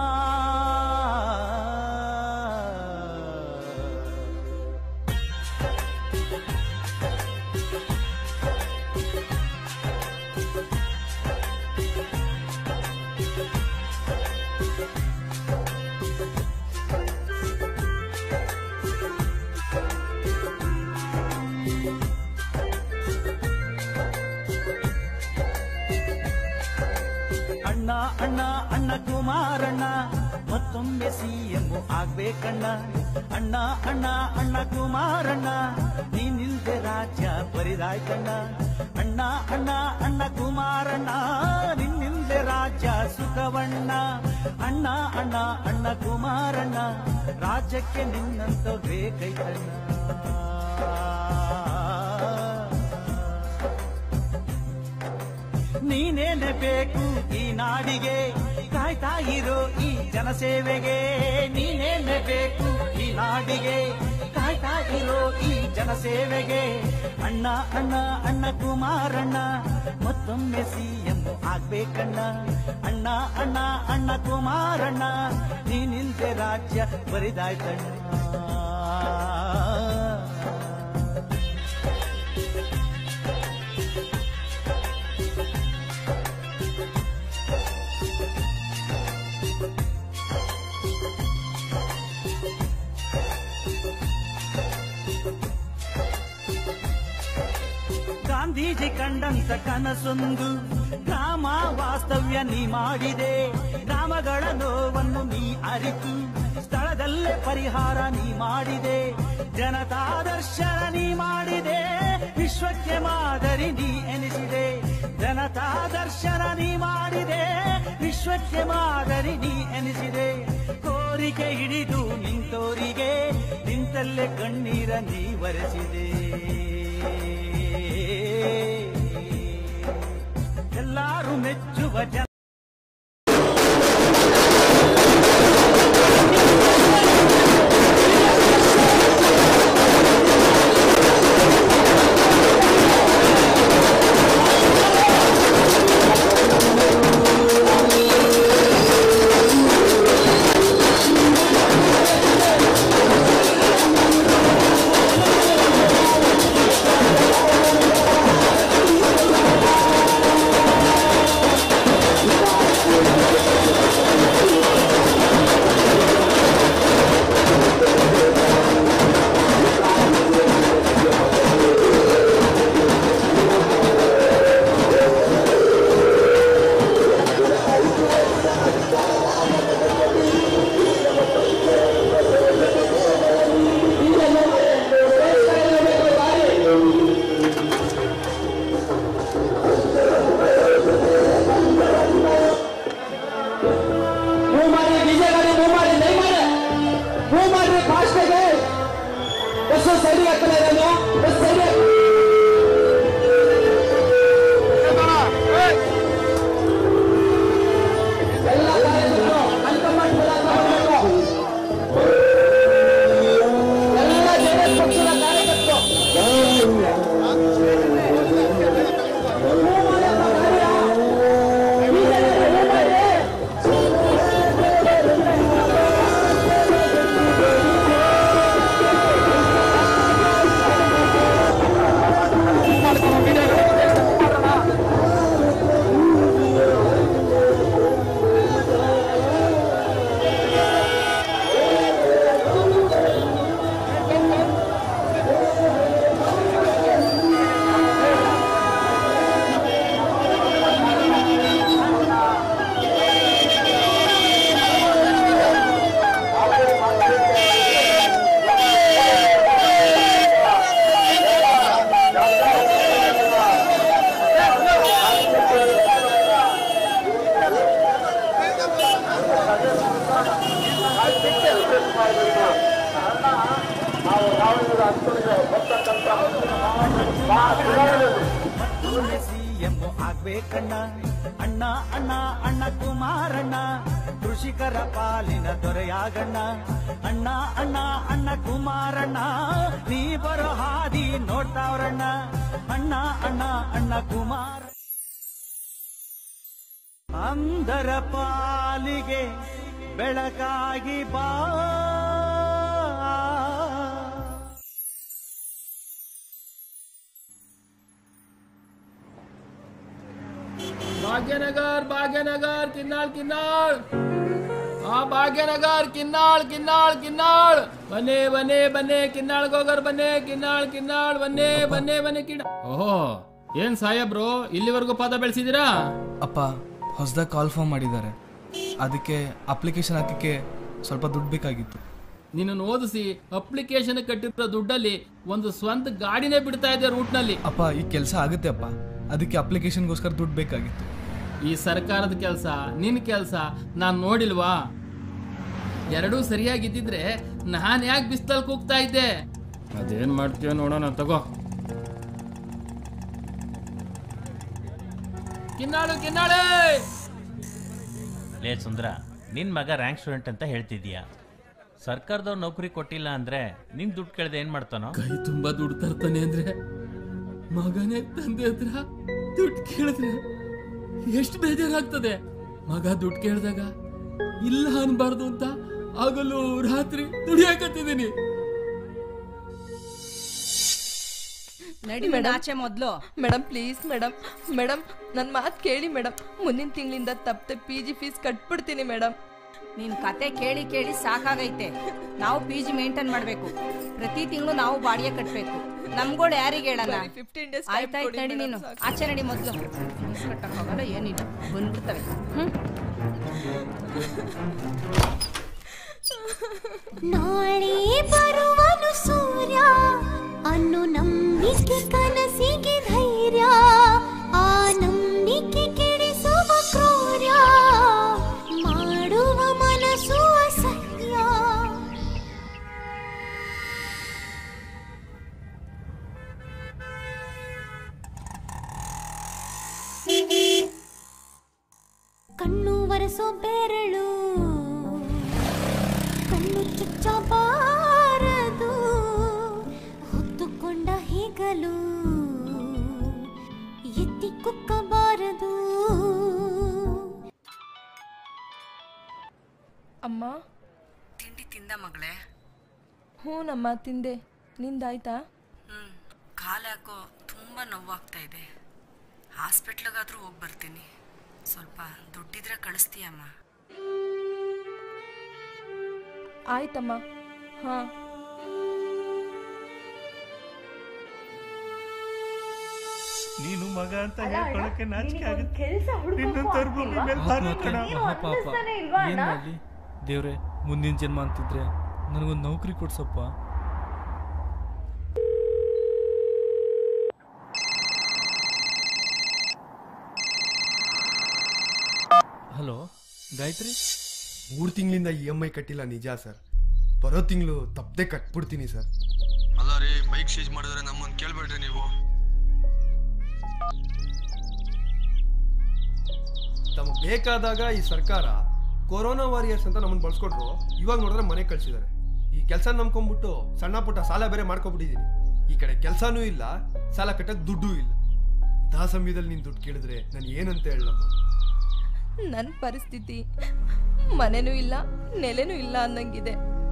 Speaker 5: ಅಣ್ಣ ಅಣ್ಣ ಕುಮಾರಣ್ಣ ಮತ್ತೊಮ್ಮೆ ಸಿಎಂ ಆಗ್ಬೇಕಣ್ಣ ಅಣ್ಣ ಅಣ್ಣ ಅಣ್ಣ ಕುಮಾರಣ್ಣ ನೀನಿಲ್ದೆ ರಾಜ್ಯ ಬರಿದಾಯ್ತಣ್ಣ ಅಣ್ಣ ಅಣ್ಣ ಅಣ್ಣ ಕುಮಾರಣ್ಣ ನಿನ್ನಿಲ್ದೆ ರಾಜ್ಯ ಸುಖವಣ್ಣ ಅಣ್ಣ ಅಣ್ಣ ಅಣ್ಣ ಕುಮಾರಣ್ಣ ರಾಜ್ಯಕ್ಕೆ ನಿನ್ನಂತ ಬೇಕೈತಣ್ಣ ನೀನೇನೆ ಬೇಕು ಈ ನಾಡಿಗೆ ಕಾಯ್ತಾ ಇರೋ ಈ ಜನಸೇವೆಗೆ ನೀನೇನೆ ಬೇಕು ಈ ನಾಡಿಗೆ ಕಾಯ್ತಾ ಇರೋ ಈ ಜನಸೇವೆಗೆ ಅಣ್ಣ ಅಣ್ಣ ಅಣ್ಣ ಕುಮಾರಣ್ಣ ಮತ್ತೊಮ್ಮೆ ಸಿಎಂ ಆಗ್ಬೇಕಣ್ಣ ಅಣ್ಣ ಅಣ್ಣ ಅಣ್ಣ ಕುಮಾರಣ್ಣ ನೀನಿಲ್ದೆ ರಾಜ್ಯ ಬರಿದಾಯ್ತಣ್ಣ ಗಾಂಧೀಜಿ ಕಂಡಂತ ಕನಸೊಂದು ಗ್ರಾಮ ವಾಸ್ತವ್ಯ ನೀ ಮಾಡಿದೆ ಗ್ರಾಮಗಳ ನೋವನ್ನು ನೀ ಅರಿತು ಸ್ಥಳದಲ್ಲೇ ಪರಿಹಾರ ನೀ ಮಾಡಿದೆ ಜನತಾ ದರ್ಶನ ನೀ ಮಾಡಿದೆ ವಿಶ್ವಕ್ಕೆ ಮಾದರಿ ನೀ ಎನಿಸಿದೆ ಜನತಾ ದರ್ಶನ ನೀ ಮಾಡಿದೆ ವಿಶ್ವಕ್ಕೆ ಮಾದರಿ ನೀ ಎನಿಸಿದೆ ಕೋರಿಕೆ ಹಿಡಿದು ನಿಂತೋರಿಗೆ ನಿಂತಲ್ಲೇ ಕಣ್ಣೀರ ನೀ ಒರೆಸಿದೆ ಎಲ್ಲರೂ ಮೆಚ್ಚುವ ಜನ ಬೇಕಣ್ಣ. ಅಣ್ಣ ಅಣ್ಣ ಅಣ್ಣ ಕುಮಾರಣ್ಣ ಕೃಷಿಕರ ಪಾಲಿನ ದೊರೆಯಾಗಣ್ಣ. ಅಣ್ಣ ಅಣ್ಣ ಅಣ್ಣ ಕುಮಾರಣ್ಣ ನೀ ಬರೋ ಹಾದಿ ನೋಡ್ತಾವ್ರಣ್ಣ. ಅಣ್ಣ ಅಣ್ಣ ಅಣ್ಣ ಕುಮಾರ ಅಂಧರ ಪಾಲಿಗೆ ಬೆಳಕಾಗಿ ಬಾ.
Speaker 10: ಭಾಗ್ಯನಗರ್ ಭಾಗ್ಯನಗರ್ ಕಿನ್ನಾಳ್ ಕಿನ್ನಾಳ್ ಭಾಗ್ಯನಗರ್ ಕಿನ್ನಾಳ್ ಕಿನ್ನಾಳ್ ಕಿನ್ನಾಳ್ ಬನ್ನಿ ಬನ್ನಿ ಬನ್ನಿ ಕಿನ್ನಾಳ್ ಗೋಗರ್ ಬನ್ನಿ ಕಿನ್ನಾಳ್ ಕಿನ್ನಾಳ್ ಬನ್ನಿ ಬನ್ನಿ ಬನ್ನಿ ಕಿನ್ನಾಳ್. ಓಹೋ ಏನ್ ಸಾಹೇಬ್ರು ಇಲ್ಲಿವರೆಗೂ ಪಾದ ಬೆಳೆಸಿದೀರಾ?
Speaker 11: ಅಪ್ಪ ಹೊಸದಾಗಿ ಕಾಲ್ ಫಾರ್ಮ್ ಮಾಡಿದ್ದಾರೆ, ಅದಕ್ಕೆ ಅಪ್ಲಿಕೇಶನ್ ಹಾಕಕ್ಕೆ ಸ್ವಲ್ಪ ದುಡ್ಡು ಬೇಕಾಗಿತ್ತು.
Speaker 10: ನಿನ್ನನ್ನು ಓದಿಸಿ ಅಪ್ಲಿಕೇಶನ್ ಕಟ್ಟಿರೋ ದುಡ್ಡಲ್ಲಿ ಒಂದು ಸ್ವಂತ ಗಾಡಿನೇ ಬಿಡ್ತಾ ಇದೆ ರೂಟ್ನಲ್ಲಿ.
Speaker 11: ಅಪ್ಪ ಈ ಕೆಲಸ ಆಗುತ್ತೆ ಅಪ್ಪ, ಅದಕ್ಕೆ ಅಪ್ಲಿಕೇಶನ್ಗೋಸ್ಕರ ದುಡ್ಡು ಬೇಕಾಗಿತ್ತು.
Speaker 10: ಈ ಸರ್ಕಾರದ ಕೆಲಸ ನಿನ್ನ ಕೆಲಸ ನಾನು ನೋಡಿಲ್ವಾ? ಎರಡೂ ಸರಿಯಾಗಿದ್ದಿದ್ರೆ ನಾನು ಯಾಕೆ ಬಿಸ್ತಲ್ ಕೂಗ್ತಾ ಇದ್ದೆ? ಅದೇನ್ ಮಾಡ್ತೀಯ ನೋಡೋಣ ತಗೋ. ಕಿನ್ನಾಳು ಕಿನ್ನಾಳೆ
Speaker 12: ಲೇ ಸುಂದ್ರ, ನಿನ್ ಮಗ ರ್ಯಾಂಕ್ ಸ್ಟೂಡೆಂಟ್ ಅಂತ ಹೇಳ್ತಿದ್ಯಾ? ಸರ್ಕಾರದವ್ರು ನೌಕರಿ ಕೊಟ್ಟಿಲ್ಲ ಅಂದ್ರೆ ನಿನ್ ದುಡ್ಡು ಕೇಳ್ದೆ ಏನ್ ಮಾಡ್ತಾನೋ?
Speaker 10: ಕೈ ತುಂಬಾ ದುಡ್ಡು ತರ್ತಾನೆ ಅಂದ್ರೆ ಮಗನೇ ತಂದೆ ಹತ್ರ ದುಡ್ಡು ಕೇಳಿದ್ರೆ ಎಷ್ಟು ಬೇಜಾರಾಗ್ತದೆ. ಮಗ ದುಡ್ಡು ಕೇಳಿದಾಗ ಇಲ್ಲ ಅನ್ಬಾರ್ದು ಅಂತ ಆಗಲು ರಾತ್ರಿ ದುಡಿಯಾಕತ್ತಿದ್ದೀನಿ.
Speaker 13: ನಡಿ ಮೇಡಮ್ ಆಚೆ ಮೊದಲು.
Speaker 14: ಮೇಡಮ್ ಪ್ಲೀಸ್ ಮೇಡಮ್, ಮೇಡಮ್ ನನ್ನ ಮಾತು ಕೇಳಿ ಮೇಡಮ್. ಮುಂದಿನ ತಿಂಗಳಿಂದ ತಪ್ಪದೆ PG ಫೀಸ್ ಕಟ್ಬಿಡ್ತೀನಿ ಮೇಡಮ್.
Speaker 13: ನಿನ್ ಕತೆ ಕೇಳಿ ಕೇಳಿ ಸಾಕಾಗೈತೆ. ನಾವು PG ಮೇಂಟೈನ್ ಮಾಡ್ಬೇಕು, ಪ್ರತಿ ತಿಂಗಳು ನಾವು ಬಾಡಿಗೆ ಕಟ್ಬೇಕು. ನಮ್ಗಳು ಯಾರಿಗೆ ಹೇಳಲ್ಲ?
Speaker 14: 15 days
Speaker 13: ಆಯ್ತಾಯ್ತು ನಡಿ, ನೀನು ಆಚೆ ನಡಿ ಮೊದಲು. ಕಟ್ಟಕ್ ಹೋಗಲ್ಲ ಏನಿಲ್ಲ, ಬಂದ್ಬಿಡ್ತವೆ.
Speaker 15: ನಾಳೆ ಬರುವನು ಸೂರ್ಯ ಅನ್ನು ನಂಬಿಕೆ, ಕನಸಿಗೆ ಧೈರ್ಯ, ಆ ನಂಬಿಕೆ ಕೆಡಿಸುವ ಕ್ರೂರ್ಯ, ಮಾಡುವ ಮನಸ್ಸು ಅಸಹ್ಯ. ಕಣ್ಣು ಒರೆಸೋ ಬೆರಳು ಕಣ್ಣು ಚುಚ್ಚಬಾರದು, ಹೊತ್ತುಕೊಂಡ ಹೆಗಲು ಎತ್ತಿ ಕುಕ್ಕಬಾರದು.
Speaker 14: ಅಮ್ಮ
Speaker 13: ತಿಂಡಿ ತಿಂದ ಮಗಳೇ?
Speaker 14: ಹ್ಞೂನಮ್ಮ ತಿಂದೆ. ನಿಂದಾಯ್ತಾ?
Speaker 13: ಕಾಲು ಯಾಕೋ ತುಂಬ ನೋವಾಗ್ತಾ ಇದೆ. ಹಾಸ್ಪಿಟ್ಲಿಗಾದ್ರೂ ಹೋಗಿ ಬರ್ತೀನಿ. ಸ್ವಲ್ಪ ದುಡ್ಡಿದ್ರೆ ಕಳಿಸ್ತೀಯಮ್ಮ?
Speaker 14: ಆಯ್ತಮ್ಮ. ಹಾಂ
Speaker 6: ನೀನು ಮಗ ಅಂತ ಹೇಳ್ಕೊಳಕ್ಕೆ ನಾಚಿಕೆ ಆಗುತ್ತೆ. ನಿನ್ನ ತರ್ಭೂಮಿ ಮೇಲೆ ಭಾರ ಕಣ.
Speaker 11: ಏನ್ ಮಾಡ್ಲಿ ದೇವ್ರೆ, ಮುಂದಿನ ಜನ್ಮ ಅಂತಿದ್ರೆ ನನಗೊಂದು ನೌಕರಿ ಕೊಡ್ಸಪ್ಪ. ಹಲೋ ಗಾಯತ್ರಿ,
Speaker 16: 3 ತಿಂಗಳಿಂದ EMI ಕಟ್ಟಿಲ್ಲ ನಿಜ ಸರ್. ಬರೋ ತಿಂಗಳು ತಪ್ಪದೆ ಕಟ್ಬಿಡ್ತೀನಿ ಸರ್.
Speaker 9: ಅಲ್ಲ ರೀ, ಬೈಕ್ ಸೀಜ್ ಮಾಡಿದ್ರೆ ನಮ್ಮನ್ನು ಕೇಳ್ಬೇಡ್ರಿ ನೀವು.
Speaker 16: ತಮಗೆ ಬೇಕಾದಾಗ ಈ ಸರ್ಕಾರ ಕೊರೋನಾ ವಾರಿಯರ್ಸ್ ಅಂತ ನಮ್ಮನ್ನು ಬಳಸ್ಕೊಟ್ರು. ಇವಾಗ ನೋಡಿದ್ರೆ ಮನೆ ಕಳ್ಸಿದ್ದಾರೆ. ಈ ಕೆಲಸ ನಂಬ್ಕೊಂಡ್ಬಿಟ್ಟು ಸಣ್ಣ ಪುಟ್ಟ ಸಾಲ ಬೇರೆ ಮಾಡ್ಕೊಬಿಟ್ಟಿದ್ದೀನಿ. ಈ ಕಡೆ ಕೆಲಸನೂ ಇಲ್ಲ, ಸಾಲ ಕಟ್ಟಕ್ಕೆ ದುಡ್ಡೂ ಇಲ್ಲ. ಇಂತಹ ಸಮಯದಲ್ಲಿ ನೀನು ದುಡ್ಡು ಕೇಳಿದ್ರೆ ನಾನು ಏನಂತ ಹೇಳಮ್ಮ?
Speaker 14: ನನ್ನ ಪರಿಸ್ಥಿತಿ ಮನೆನೂ ಇಲ್ಲ, ನೆಲೆನೂ ಇಲ್ಲ ಅನ್ನಂಗಿದೆ.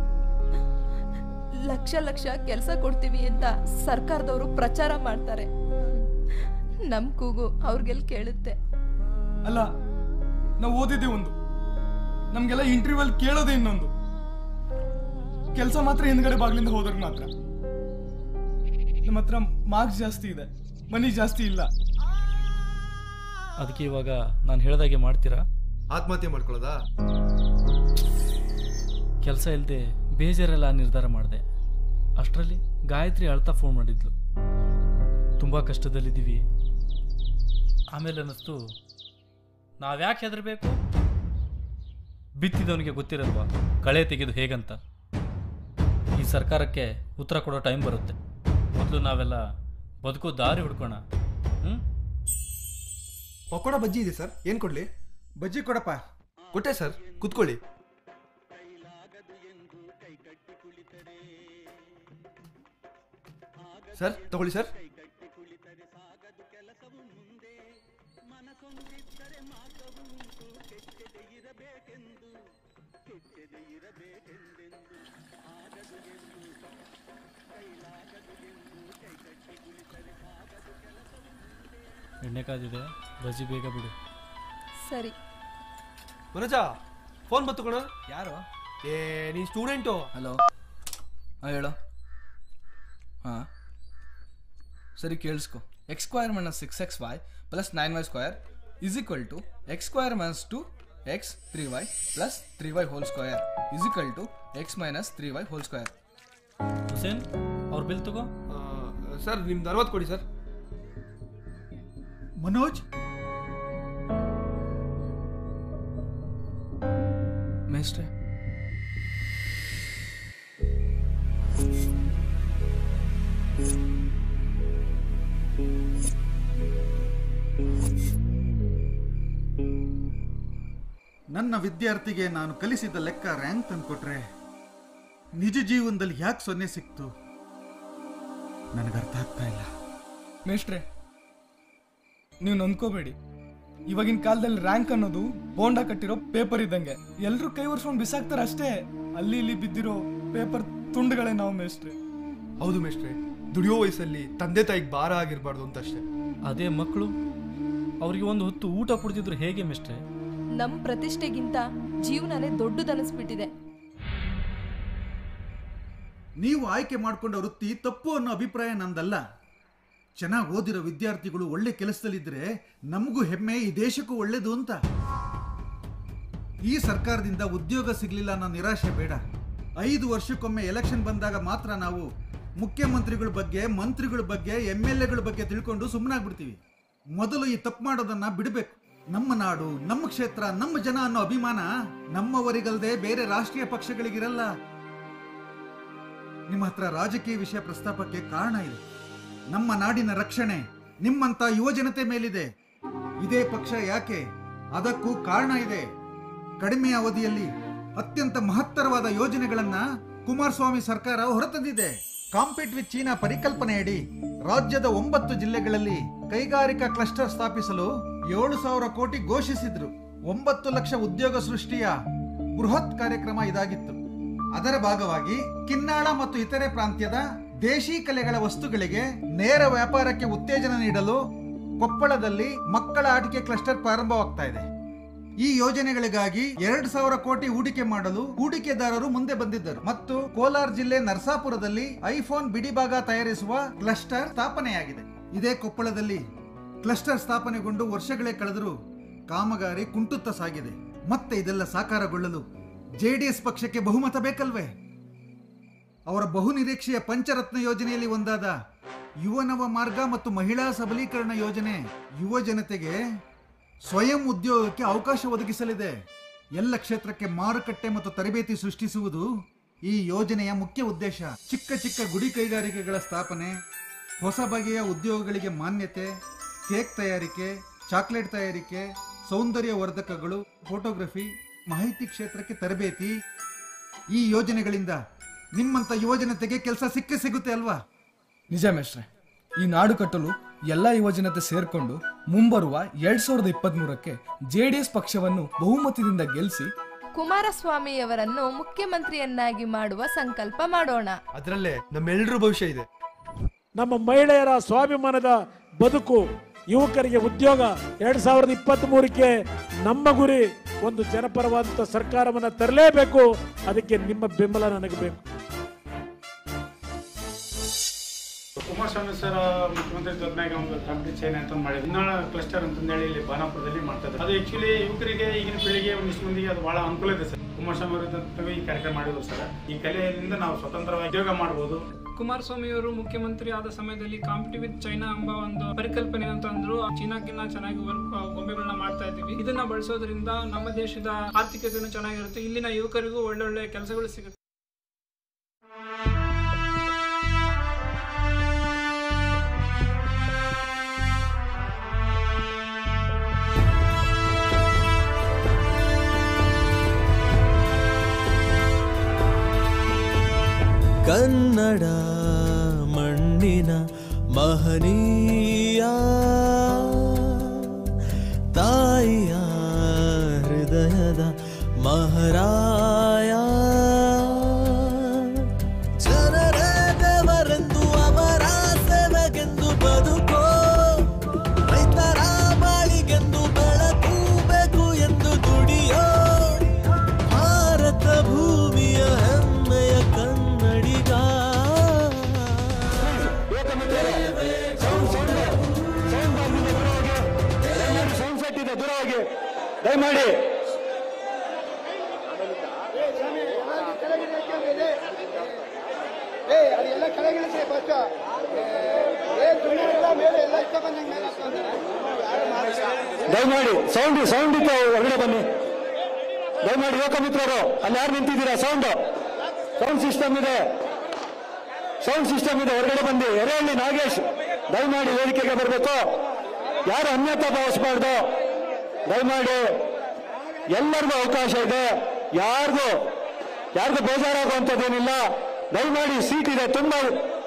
Speaker 14: ಲಕ್ಷ ಲಕ್ಷ ಕೆಲಸ ಕೊಡ್ತೀವಿ ಅಂತ ಸರ್ಕಾರದವರು ಪ್ರಚಾರ ಮಾಡ್ತಾರೆ. ನಮ್ ಕೂಗು ಅವ್ರಿಗೆಲ್ಲ ಕೇಳುತ್ತೆ.
Speaker 11: ಅಲ್ಲ, ನಾವು ಓದಿದ್ದೆ ಒಂದು, ನಮ್ಗೆಲ್ಲ ಇಂಟರ್ವ್ಯೂಲ್ ಕೇಳೋದೇ ಇನ್ನೊಂದು. ಕೆಲಸ ಮಾತ್ರ ಹಿಂದ್ಗಡೆ ಬಾಗ್ಲಿಂದ ಹೋದ್ರೆ ಮಾತ್ರ. ನಮ್ಮ ಹತ್ರ ಮಾರ್ಕ್ಸ್ ಜಾಸ್ತಿ ಇದೆ, ಮನಿ ಜಾಸ್ತಿ ಇಲ್ಲ. ಅದಕ್ಕೆ ಇವಾಗ ನಾನು ಹೇಳ್ದಾಗೆ ಮಾಡ್ತೀರಾ?
Speaker 16: ಆತ್ಮಹತ್ಯೆ ಮಾಡ್ಕೊಳ್ಳೋದಾ?
Speaker 11: ಕೆಲಸ ಇಲ್ಲದೆ ಬೇಜಾರೆಲ್ಲ ನಿರ್ಧಾರ ಮಾಡಿದೆ. ಅಷ್ಟರಲ್ಲಿ ಗಾಯತ್ರಿ ಅಳ್ತಾ ಫೋನ್ ಮಾಡಿದ್ಲು. ತುಂಬ ಕಷ್ಟದಲ್ಲಿದ್ದೀವಿ. ಆಮೇಲೆ ಅನ್ನಿಸ್ತು, ನಾವ್ಯಾಕೆ ಹೆದರಬೇಕು? ಬಿತ್ತಿದವನಿಗೆ ಗೊತ್ತಿರಲ್ವಾ ಕಳೆ ತೆಗೆದು ಹೇಗಂತ. ಈ ಸರ್ಕಾರಕ್ಕೆ ಉತ್ತರ ಕೊಡೋ ಟೈಮ್ ಬರುತ್ತೆ. ಮೊದಲು ನಾವೆಲ್ಲ ಬದುಕೋ ದಾರಿ ಹುಡ್ಕೋಣ.
Speaker 16: ಪಕೋಡ ಬಜ್ಜಿ ಇದೆ ಸರ್, ಏನು ಕೊಡಲಿ?
Speaker 17: ಬಜ್ಜಿ ಕೊಡಪ್ಪ.
Speaker 16: ಕೊಟ್ಟೆ ಸರ್, ಕುತ್ಕೊಳ್ಳಿ. ಸರ್ ತಗೊಳ್ಳಿ ಸರ್.
Speaker 18: ಎಣ್ಣೆ ಕಾದಿದೆ, ಬಜ್ಜಿ ಬೇಗ ಬಿಡು.
Speaker 14: ಸರಿ.
Speaker 16: ಮನೋಜ ಫೋನ್ ಬಂತು ಕಣ.
Speaker 11: ಯಾರು?
Speaker 16: ನೀನು ಸ್ಟೂಡೆಂಟು.
Speaker 11: ಹಲೋ, ಹಾಂ ಹೇಳು. ಹಾಂ ಸರಿ ಕೇಳಿಸ್ಕೊ. x² - 6xy + 9y² = x² - 2x 3y + 3y² = x - 3y².
Speaker 18: Hussain ಅವ್ರ ಬಿಲ್ ತಗೋ.
Speaker 16: ಸರ್ ನಿಮ್ದು 60 ಕೊಡಿ ಸರ್.
Speaker 17: ಮನೋಜ್,
Speaker 11: ಮೇಸ್ಟ್ರೆ
Speaker 17: ನನ್ನ ವಿದ್ಯಾರ್ಥಿಗೆ ನಾನು ಕಲಿಸಿದ ಲೆಕ್ಕ ರ್ಯಾಂಕ್ ತಂದುಕೊಟ್ರೆ ನಿಜ ಜೀವನದಲ್ಲಿ ಯಾಕೆ 0 ಸಿಕ್ತು ನನಗರ್ಥ ಆಗ್ತಾ ಇಲ್ಲ.
Speaker 11: ಮೇಸ್ಟ್ರೆ ನೀವು ನಂಬ್ಕೋಬೇಡಿ, ಇವಾಗಿನ ಕಾಲದಲ್ಲಿ ರ್ಯಾಂಕ್ ಅನ್ನೋದು ಬೋಂಡ ಕಟ್ಟಿರೋ ಪೇಪರ್ ಇದ್ದಂಗೆ. ಎಲ್ಲರೂ ಕೈ ಒರ್ಸ್ಕೊಂಡು ಬಿಸಾಕ್ತಾರೆ ಅಷ್ಟೇ. ಅಲ್ಲಿ ಇಲ್ಲಿ ಬಿದ್ದಿರೋ ಪೇಪರ್ ತುಂಡುಗಳೇ ನಾವು ಮೇಸ್ಟ್ರೆ.
Speaker 16: ಹೌದು ಮೇಸ್ಟ್ರೆ, ದುಡಿಯೋ ವಯಸ್ಸಲ್ಲಿ ತಂದೆ ತಾಯಿಗೆ ಭಾರ ಆಗಿರಬಾರ್ದು ಅಂತ ಅಷ್ಟೇ.
Speaker 18: ಅದೇ ಮಕ್ಕಳು ಅವ್ರಿಗೆ ಒಂದು ಹೊತ್ತು ಊಟ ಕೊಡ್ತಿದ್ರು ಹೇಗೆ ಮೇಸ್ಟ್ರೆ?
Speaker 14: ನಮ್ಮ ಪ್ರತಿಷ್ಠೆಗಿಂತ ಜೀವನನೇ ದೊಡ್ಡದನಿಸ್ಬಿಟ್ಟಿದೆ.
Speaker 17: ನೀವು ಆಯ್ಕೆ ಮಾಡಿಕೊಂಡ ವೃತ್ತಿ ತಪ್ಪು ಅನ್ನೋ ಅಭಿಪ್ರಾಯ ನಂದಲ್ಲ. ಚೆನ್ನಾಗಿ ಓದಿರೋ ವಿದ್ಯಾರ್ಥಿಗಳು ಒಳ್ಳೆ ಕೆಲಸದಲ್ಲಿದ್ದರೆ ನಮಗೂ ಹೆಮ್ಮೆ, ಈ ದೇಶಕ್ಕೂ ಒಳ್ಳೇದು ಅಂತ. ಈ ಸರ್ಕಾರದಿಂದ ಉದ್ಯೋಗ ಸಿಗಲಿಲ್ಲ ಅನ್ನೋ ನಿರಾಶೆ ಬೇಡ. 5 ವರ್ಷಕ್ಕೊಮ್ಮೆ ಎಲೆಕ್ಷನ್ ಬಂದಾಗ ಮಾತ್ರ ನಾವು ಮುಖ್ಯಮಂತ್ರಿಗಳ ಬಗ್ಗೆ, ಮಂತ್ರಿಗಳ ಬಗ್ಗೆ, MLAಗಳ ಬಗ್ಗೆ ತಿಳ್ಕೊಂಡು ಸುಮ್ಮನಾಗ್ಬಿಡ್ತೀವಿ. ಮೊದಲು ಈ ತಪ್ಪು ಮಾಡೋದನ್ನ ಬಿಡಬೇಕು. ನಮ್ಮ ನಾಡು, ನಮ್ಮ ಕ್ಷೇತ್ರ, ನಮ್ಮ ಜನ ಅನ್ನೋ ಅಭಿಮಾನ ನಮ್ಮವರಿಗಲ್ಲದೆ ಬೇರೆ ರಾಷ್ಟ್ರೀಯ ಪಕ್ಷಗಳಿಗಿರಲ್ಲ. ನಿಮ್ಮ ಹತ್ರ ರಾಜಕೀಯ ವಿಷಯ ಪ್ರಸ್ತಾಪಕ್ಕೆ ಕಾರಣ ಇದೆ. ನಮ್ಮ ನಾಡಿನ ರಕ್ಷಣೆ ನಿಮ್ಮಂತ ಯುವಜನತೆ ಮೇಲಿದೆ. ಇದೇ ಪಕ್ಷ ಯಾಕೆ? ಅದಕ್ಕೂ ಕಾರಣ ಇದೆ. ಕಡಿಮೆ ಅವಧಿಯಲ್ಲಿ ಅತ್ಯಂತ ಮಹತ್ತರವಾದ ಯೋಜನೆಗಳನ್ನ ಕುಮಾರಸ್ವಾಮಿ ಸರ್ಕಾರ ಹೊರತಂದಿದೆ. ಕಾಂಪೀಟ್ ವಿತ್ ಚೀನಾ ಪರಿಕಲ್ಪನೆಯಡಿ ರಾಜ್ಯದ 9 ಜಿಲ್ಲೆಗಳಲ್ಲಿ ಕೈಗಾರಿಕಾ ಕ್ಲಸ್ಟರ್ ಸ್ಥಾಪಿಸಲು 7,000 ಕೋಟಿ ಘೋಷಿಸಿದ್ರು. 9 ಲಕ್ಷ ಉದ್ಯೋಗ ಸೃಷ್ಟಿಯ ಬೃಹತ್ ಕಾರ್ಯಕ್ರಮ ಇದಾಗಿತ್ತು. ಅದರ ಭಾಗವಾಗಿ ಕಿನ್ನಾಳ ಮತ್ತು ಇತರೆ ಪ್ರಾಂತ್ಯದ ದೇಶಿ ಕಲೆಗಳ ವಸ್ತುಗಳಿಗೆ ನೇರ ವ್ಯಾಪಾರಕ್ಕೆ ಉತ್ತೇಜನ ನೀಡಲು ಕೊಪ್ಪಳದಲ್ಲಿ ಮಕ್ಕಳ ಆಟಿಕೆ ಕ್ಲಸ್ಟರ್ ಪ್ರಾರಂಭವಾಗ್ತಾ ಇದೆ. ಈ ಯೋಜನೆಗಳಿಗಾಗಿ 2,000 ಕೋಟಿ ಹೂಡಿಕೆ ಮಾಡಲು ಹೂಡಿಕೆದಾರರು ಮುಂದೆ ಬಂದಿದ್ದರು ಮತ್ತು ಕೋಲಾರ ಜಿಲ್ಲೆ ನರಸಾಪುರದಲ್ಲಿ ಐಫೋನ್ ಬಿಡಿಭಾಗ ತಯಾರಿಸುವ ಕ್ಲಸ್ಟರ್ ಸ್ಥಾಪನೆಯಾಗಿದೆ. ಇದೇ ಕೊಪ್ಪಳದಲ್ಲಿ ಕ್ಲಸ್ಟರ್ ಸ್ಥಾಪನೆಗೊಂಡು ವರ್ಷಗಳೇ ಕಳೆದರೂ ಕಾಮಗಾರಿ ಕುಂಟುತ್ತಾ ಸಾಗಿದೆ. ಮತ್ತೆ ಇದೆಲ್ಲ ಸಾಕಾರಗೊಳ್ಳಲು JDS ಪಕ್ಷಕ್ಕೆ ಬಹುಮತ ಬೇಕಲ್ವೇ? ಅವರ ಬಹುನಿರೀಕ್ಷೆಯ ಪಂಚರತ್ನ ಯೋಜನೆಯಲ್ಲಿ ಒಂದಾದ ಯುವನವ ಮಾರ್ಗ ಮತ್ತು ಮಹಿಳಾ ಸಬಲೀಕರಣ ಯೋಜನೆ ಯುವ ಜನತೆಗೆ ಸ್ವಯಂ ಉದ್ಯೋಗಕ್ಕೆ ಅವಕಾಶ ಒದಗಿಸಲಿದೆ. ಎಲ್ಲ ಕ್ಷೇತ್ರಕ್ಕೆ ಮಾರುಕಟ್ಟೆ ಮತ್ತು ತರಬೇತಿ ಸೃಷ್ಟಿಸುವುದು ಈ ಯೋಜನೆಯ ಮುಖ್ಯ ಉದ್ದೇಶ. ಚಿಕ್ಕ ಚಿಕ್ಕ ಗುಡಿ ಕೈಗಾರಿಕೆಗಳ ಸ್ಥಾಪನೆ, ಹೊಸ ಬಗೆಯ ಉದ್ಯೋಗಗಳಿಗೆ ಮಾನ್ಯತೆ, ಕೇಕ್ ತಯಾರಿಕೆ, ಚಾಕ್ಲೇಟ್ ತಯಾರಿಕೆ, ಸೌಂದರ್ಯ ವರ್ಧಕಗಳು, ಫೋಟೋಗ್ರಫಿ, ಮಾಹಿತಿ ಕ್ಷೇತ್ರಕ್ಕೆ ತರಬೇತಿ. ಈ ಯೋಜನೆಗಳಿಂದ ನಿಮ್ಮಂತ ಯುವಜನತೆಗೆ ಕೆಲಸ ಸಿಗುತ್ತೆ ಅಲ್ವಾ?
Speaker 11: ನಿಜ ಮೇಷ್ಟ್ರೆ, ಈ ನಾಡು ಕಟ್ಟಲು ಎಲ್ಲ ಯುವಜನತೆ ಸೇರ್ಕೊಂಡು ಮುಂಬರುವ 2023ಕ್ಕೆ JDS ಪಕ್ಷವನ್ನು ಬಹುಮತದಿಂದ ಗೆಲ್ಲಿಸಿ
Speaker 14: ಕುಮಾರಸ್ವಾಮಿಯವರನ್ನು ಮುಖ್ಯಮಂತ್ರಿಯನ್ನಾಗಿ ಮಾಡುವ ಸಂಕಲ್ಪ ಮಾಡೋಣ.
Speaker 16: ಅದರಲ್ಲೇ ನಮ್ಮೆಲ್ಲರ ಭವಿಷ್ಯ ಇದೆ.
Speaker 4: ನಮ್ಮ ಮಹಿಳೆಯರ ಸ್ವಾಭಿಮಾನದ ಬದುಕು, ಯುವಕರಿಗೆ ಉದ್ಯೋಗ 2023ಕ್ಕೆ ನಮ್ಮ ಗುರಿ. ಒಂದು ಜನಪರವಾದಂಥ ಸರ್ಕಾರವನ್ನು ತರಲೇಬೇಕು. ಅದಕ್ಕೆ ನಿಮ್ಮ ಬೆಂಬಲ ನನಗೆ ಬೇಕು.
Speaker 19: ಕುಮಾರಸ್ವಾಮಿ ಸರ್ ಮುಖ್ಯಮಂತ್ರಿ ಜೊತೆನಾಗ ಒಂದು ಕಂಪ್ನಿ ಚೈನ್ ಅಂತ ಮಾಡಿದ್ರು. ಇನ್ನಾಳ ಕ್ಲಸ್ಟರ್ ಅಂತಂದೇಳಿ ಇಲ್ಲಿ ಬಾನಾಪುರದಲ್ಲಿ ಮಾಡ್ತಾ ಇದ್ದಾರೆ. ಅದು ಆಕ್ಚುಲಿ ಯುವಕರಿಗೆ, ಈಗಿನ ಪೀಳಿಗೆ, ಒಂದಿಷ್ಟು ಮಂದಿಗೆ ಅದು ಬಹಳ ಅನುಕೂಲ ಇದೆ ಸರ್. ಕುಮಾರಸ್ವಾಮಿ ಅವರು ಈ ಕಾರ್ಯಕ್ರಮ ಮಾಡಿದ್ರು ಸರ್. ಈ ಕಲೆಯಿಂದ ನಾವು ಸ್ವತಂತ್ರವಾಗಿ ಉದ್ಯೋಗ ಮಾಡಬಹುದು.
Speaker 20: ಕುಮಾರಸ್ವಾಮಿಯವರು ಮುಖ್ಯಮಂತ್ರಿ ಆದ ಸಮಯದಲ್ಲಿ ಕಾಂಪಿಟಿವ್ ವಿತ್ ಚೈನಾ ಎಂಬ ಒಂದು ಪರಿಕಲ್ಪನೆ ಅಂತಂದ್ರು. ಚೀನಾಕ್ಕಿಂತ ಚೆನ್ನಾಗಿ ಗೊಂಬೆಗಳನ್ನ ಮಾಡ್ತಾ ಇದ್ದೀವಿ. ಇದನ್ನ ಬಳಸೋದ್ರಿಂದ ನಮ್ಮ ದೇಶದ ಆರ್ಥಿಕತೆಯನ್ನು ಚೆನ್ನಾಗಿರುತ್ತೆ. ಇಲ್ಲಿನ ಯುವಕರಿಗೂ ಒಳ್ಳೊಳ್ಳೆ ಕೆಲಸಗಳು ಸಿಗುತ್ತೆ.
Speaker 7: ಕನ್ನಡ ಮಣ್ಣಿನ ಮಹನೀಯ ತಾಯಿಯ ಹೃದಯದ ಮಹಾರಾಯ ಜನರ ದೇವರೆಂದು ಅವರ ಸೇವೆಗೆಂದು ಬದುಕೋ ರೈತರ ಬಾಳಿಗೆಂದು ಬೆಳಕೂಬೇಕು ಎಂದು ದುಡಿಯೋ ಭಾರತ ಭೂಮಿಯ ಹೆಮ್ಮೆಯ ಕನ್ನಡಿಗ.
Speaker 3: ದೂರವಾಗಿ ದಯಮಾಡಿ ದಯಮಾಡಿ ಸೌಂಡ್ ಇತ್ತು ಹೊರಗಡೆ ಬನ್ನಿ. ದಯಮಾಡಿ ಯುವಕ ಮಿತ್ರರು ಅಲ್ಲಿ ಯಾರು ನಿಂತಿದ್ದೀರಾ? ಸೌಂಡ್ ಸಿಸ್ಟಮ್ ಇದೆ ಹೊರಗಡೆ ಬಂದು. ಎರೆಹಳ್ಳಿ ನಾಗೇಶ್ ದಯಮಾಡಿ ವೇದಿಕೆಗೆ ಬರಬೇಕು. ಯಾರು ಅನ್ಯತಾ ಭಾವಿಸಬಾರ್ದು. ದಯಮಾಡಿ ಎಲ್ಲರಿಗೂ ಅವಕಾಶ ಇದೆ. ಯಾರಿಗೂ ಬೇಜಾರಾಗುವಂಥದ್ದೇನಿಲ್ಲ. ದಯಮಾಡಿ ಸೀಟ್ ಇದೆ ತುಂಬಾ.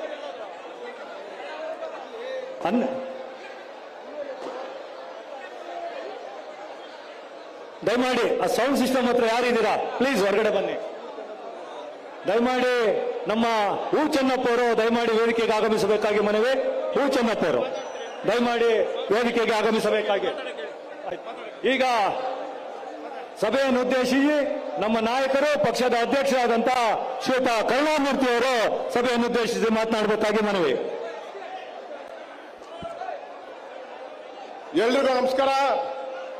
Speaker 3: ದಯಮಾಡಿ ಆ ಸೌಂಡ್ ಸಿಸ್ಟಮ್ ಹತ್ರ ಯಾರಿದ್ದೀರಾ ಪ್ಲೀಸ್ ಹೊರಗಡೆ ಬನ್ನಿ. ದಯಮಾಡಿ ನಮ್ಮ ಹೂ ಚೆನ್ನಪ್ಪ ಅವರು ದಯಮಾಡಿ ವೇದಿಕೆಗೆ ಆಗಮಿಸಬೇಕಾಗಿ ಮನವಿ. ಹೂ ಚೆನ್ನಪ್ಪ ಅವರು ದಯಮಾಡಿ ವೇದಿಕೆಗೆ ಆಗಮಿಸಬೇಕಾಗಿ. ಈಗ ಸಭೆಯನ್ನು ಉದ್ದೇಶಿಸಿ ನಮ್ಮ ನಾಯಕರು ಪಕ್ಷದ ಅಧ್ಯಕ್ಷರಾದಂತಹ ಶ್ವೇತಾ ಕರುಣಾಮೂರ್ತಿ ಅವರು ಸಭೆಯನ್ನು ಉದ್ದೇಶಿಸಿ ಮಾತನಾಡಬೇಕಾಗಿ ಮನವಿ.
Speaker 9: ಎಲ್ರಿಗೂ ನಮಸ್ಕಾರ.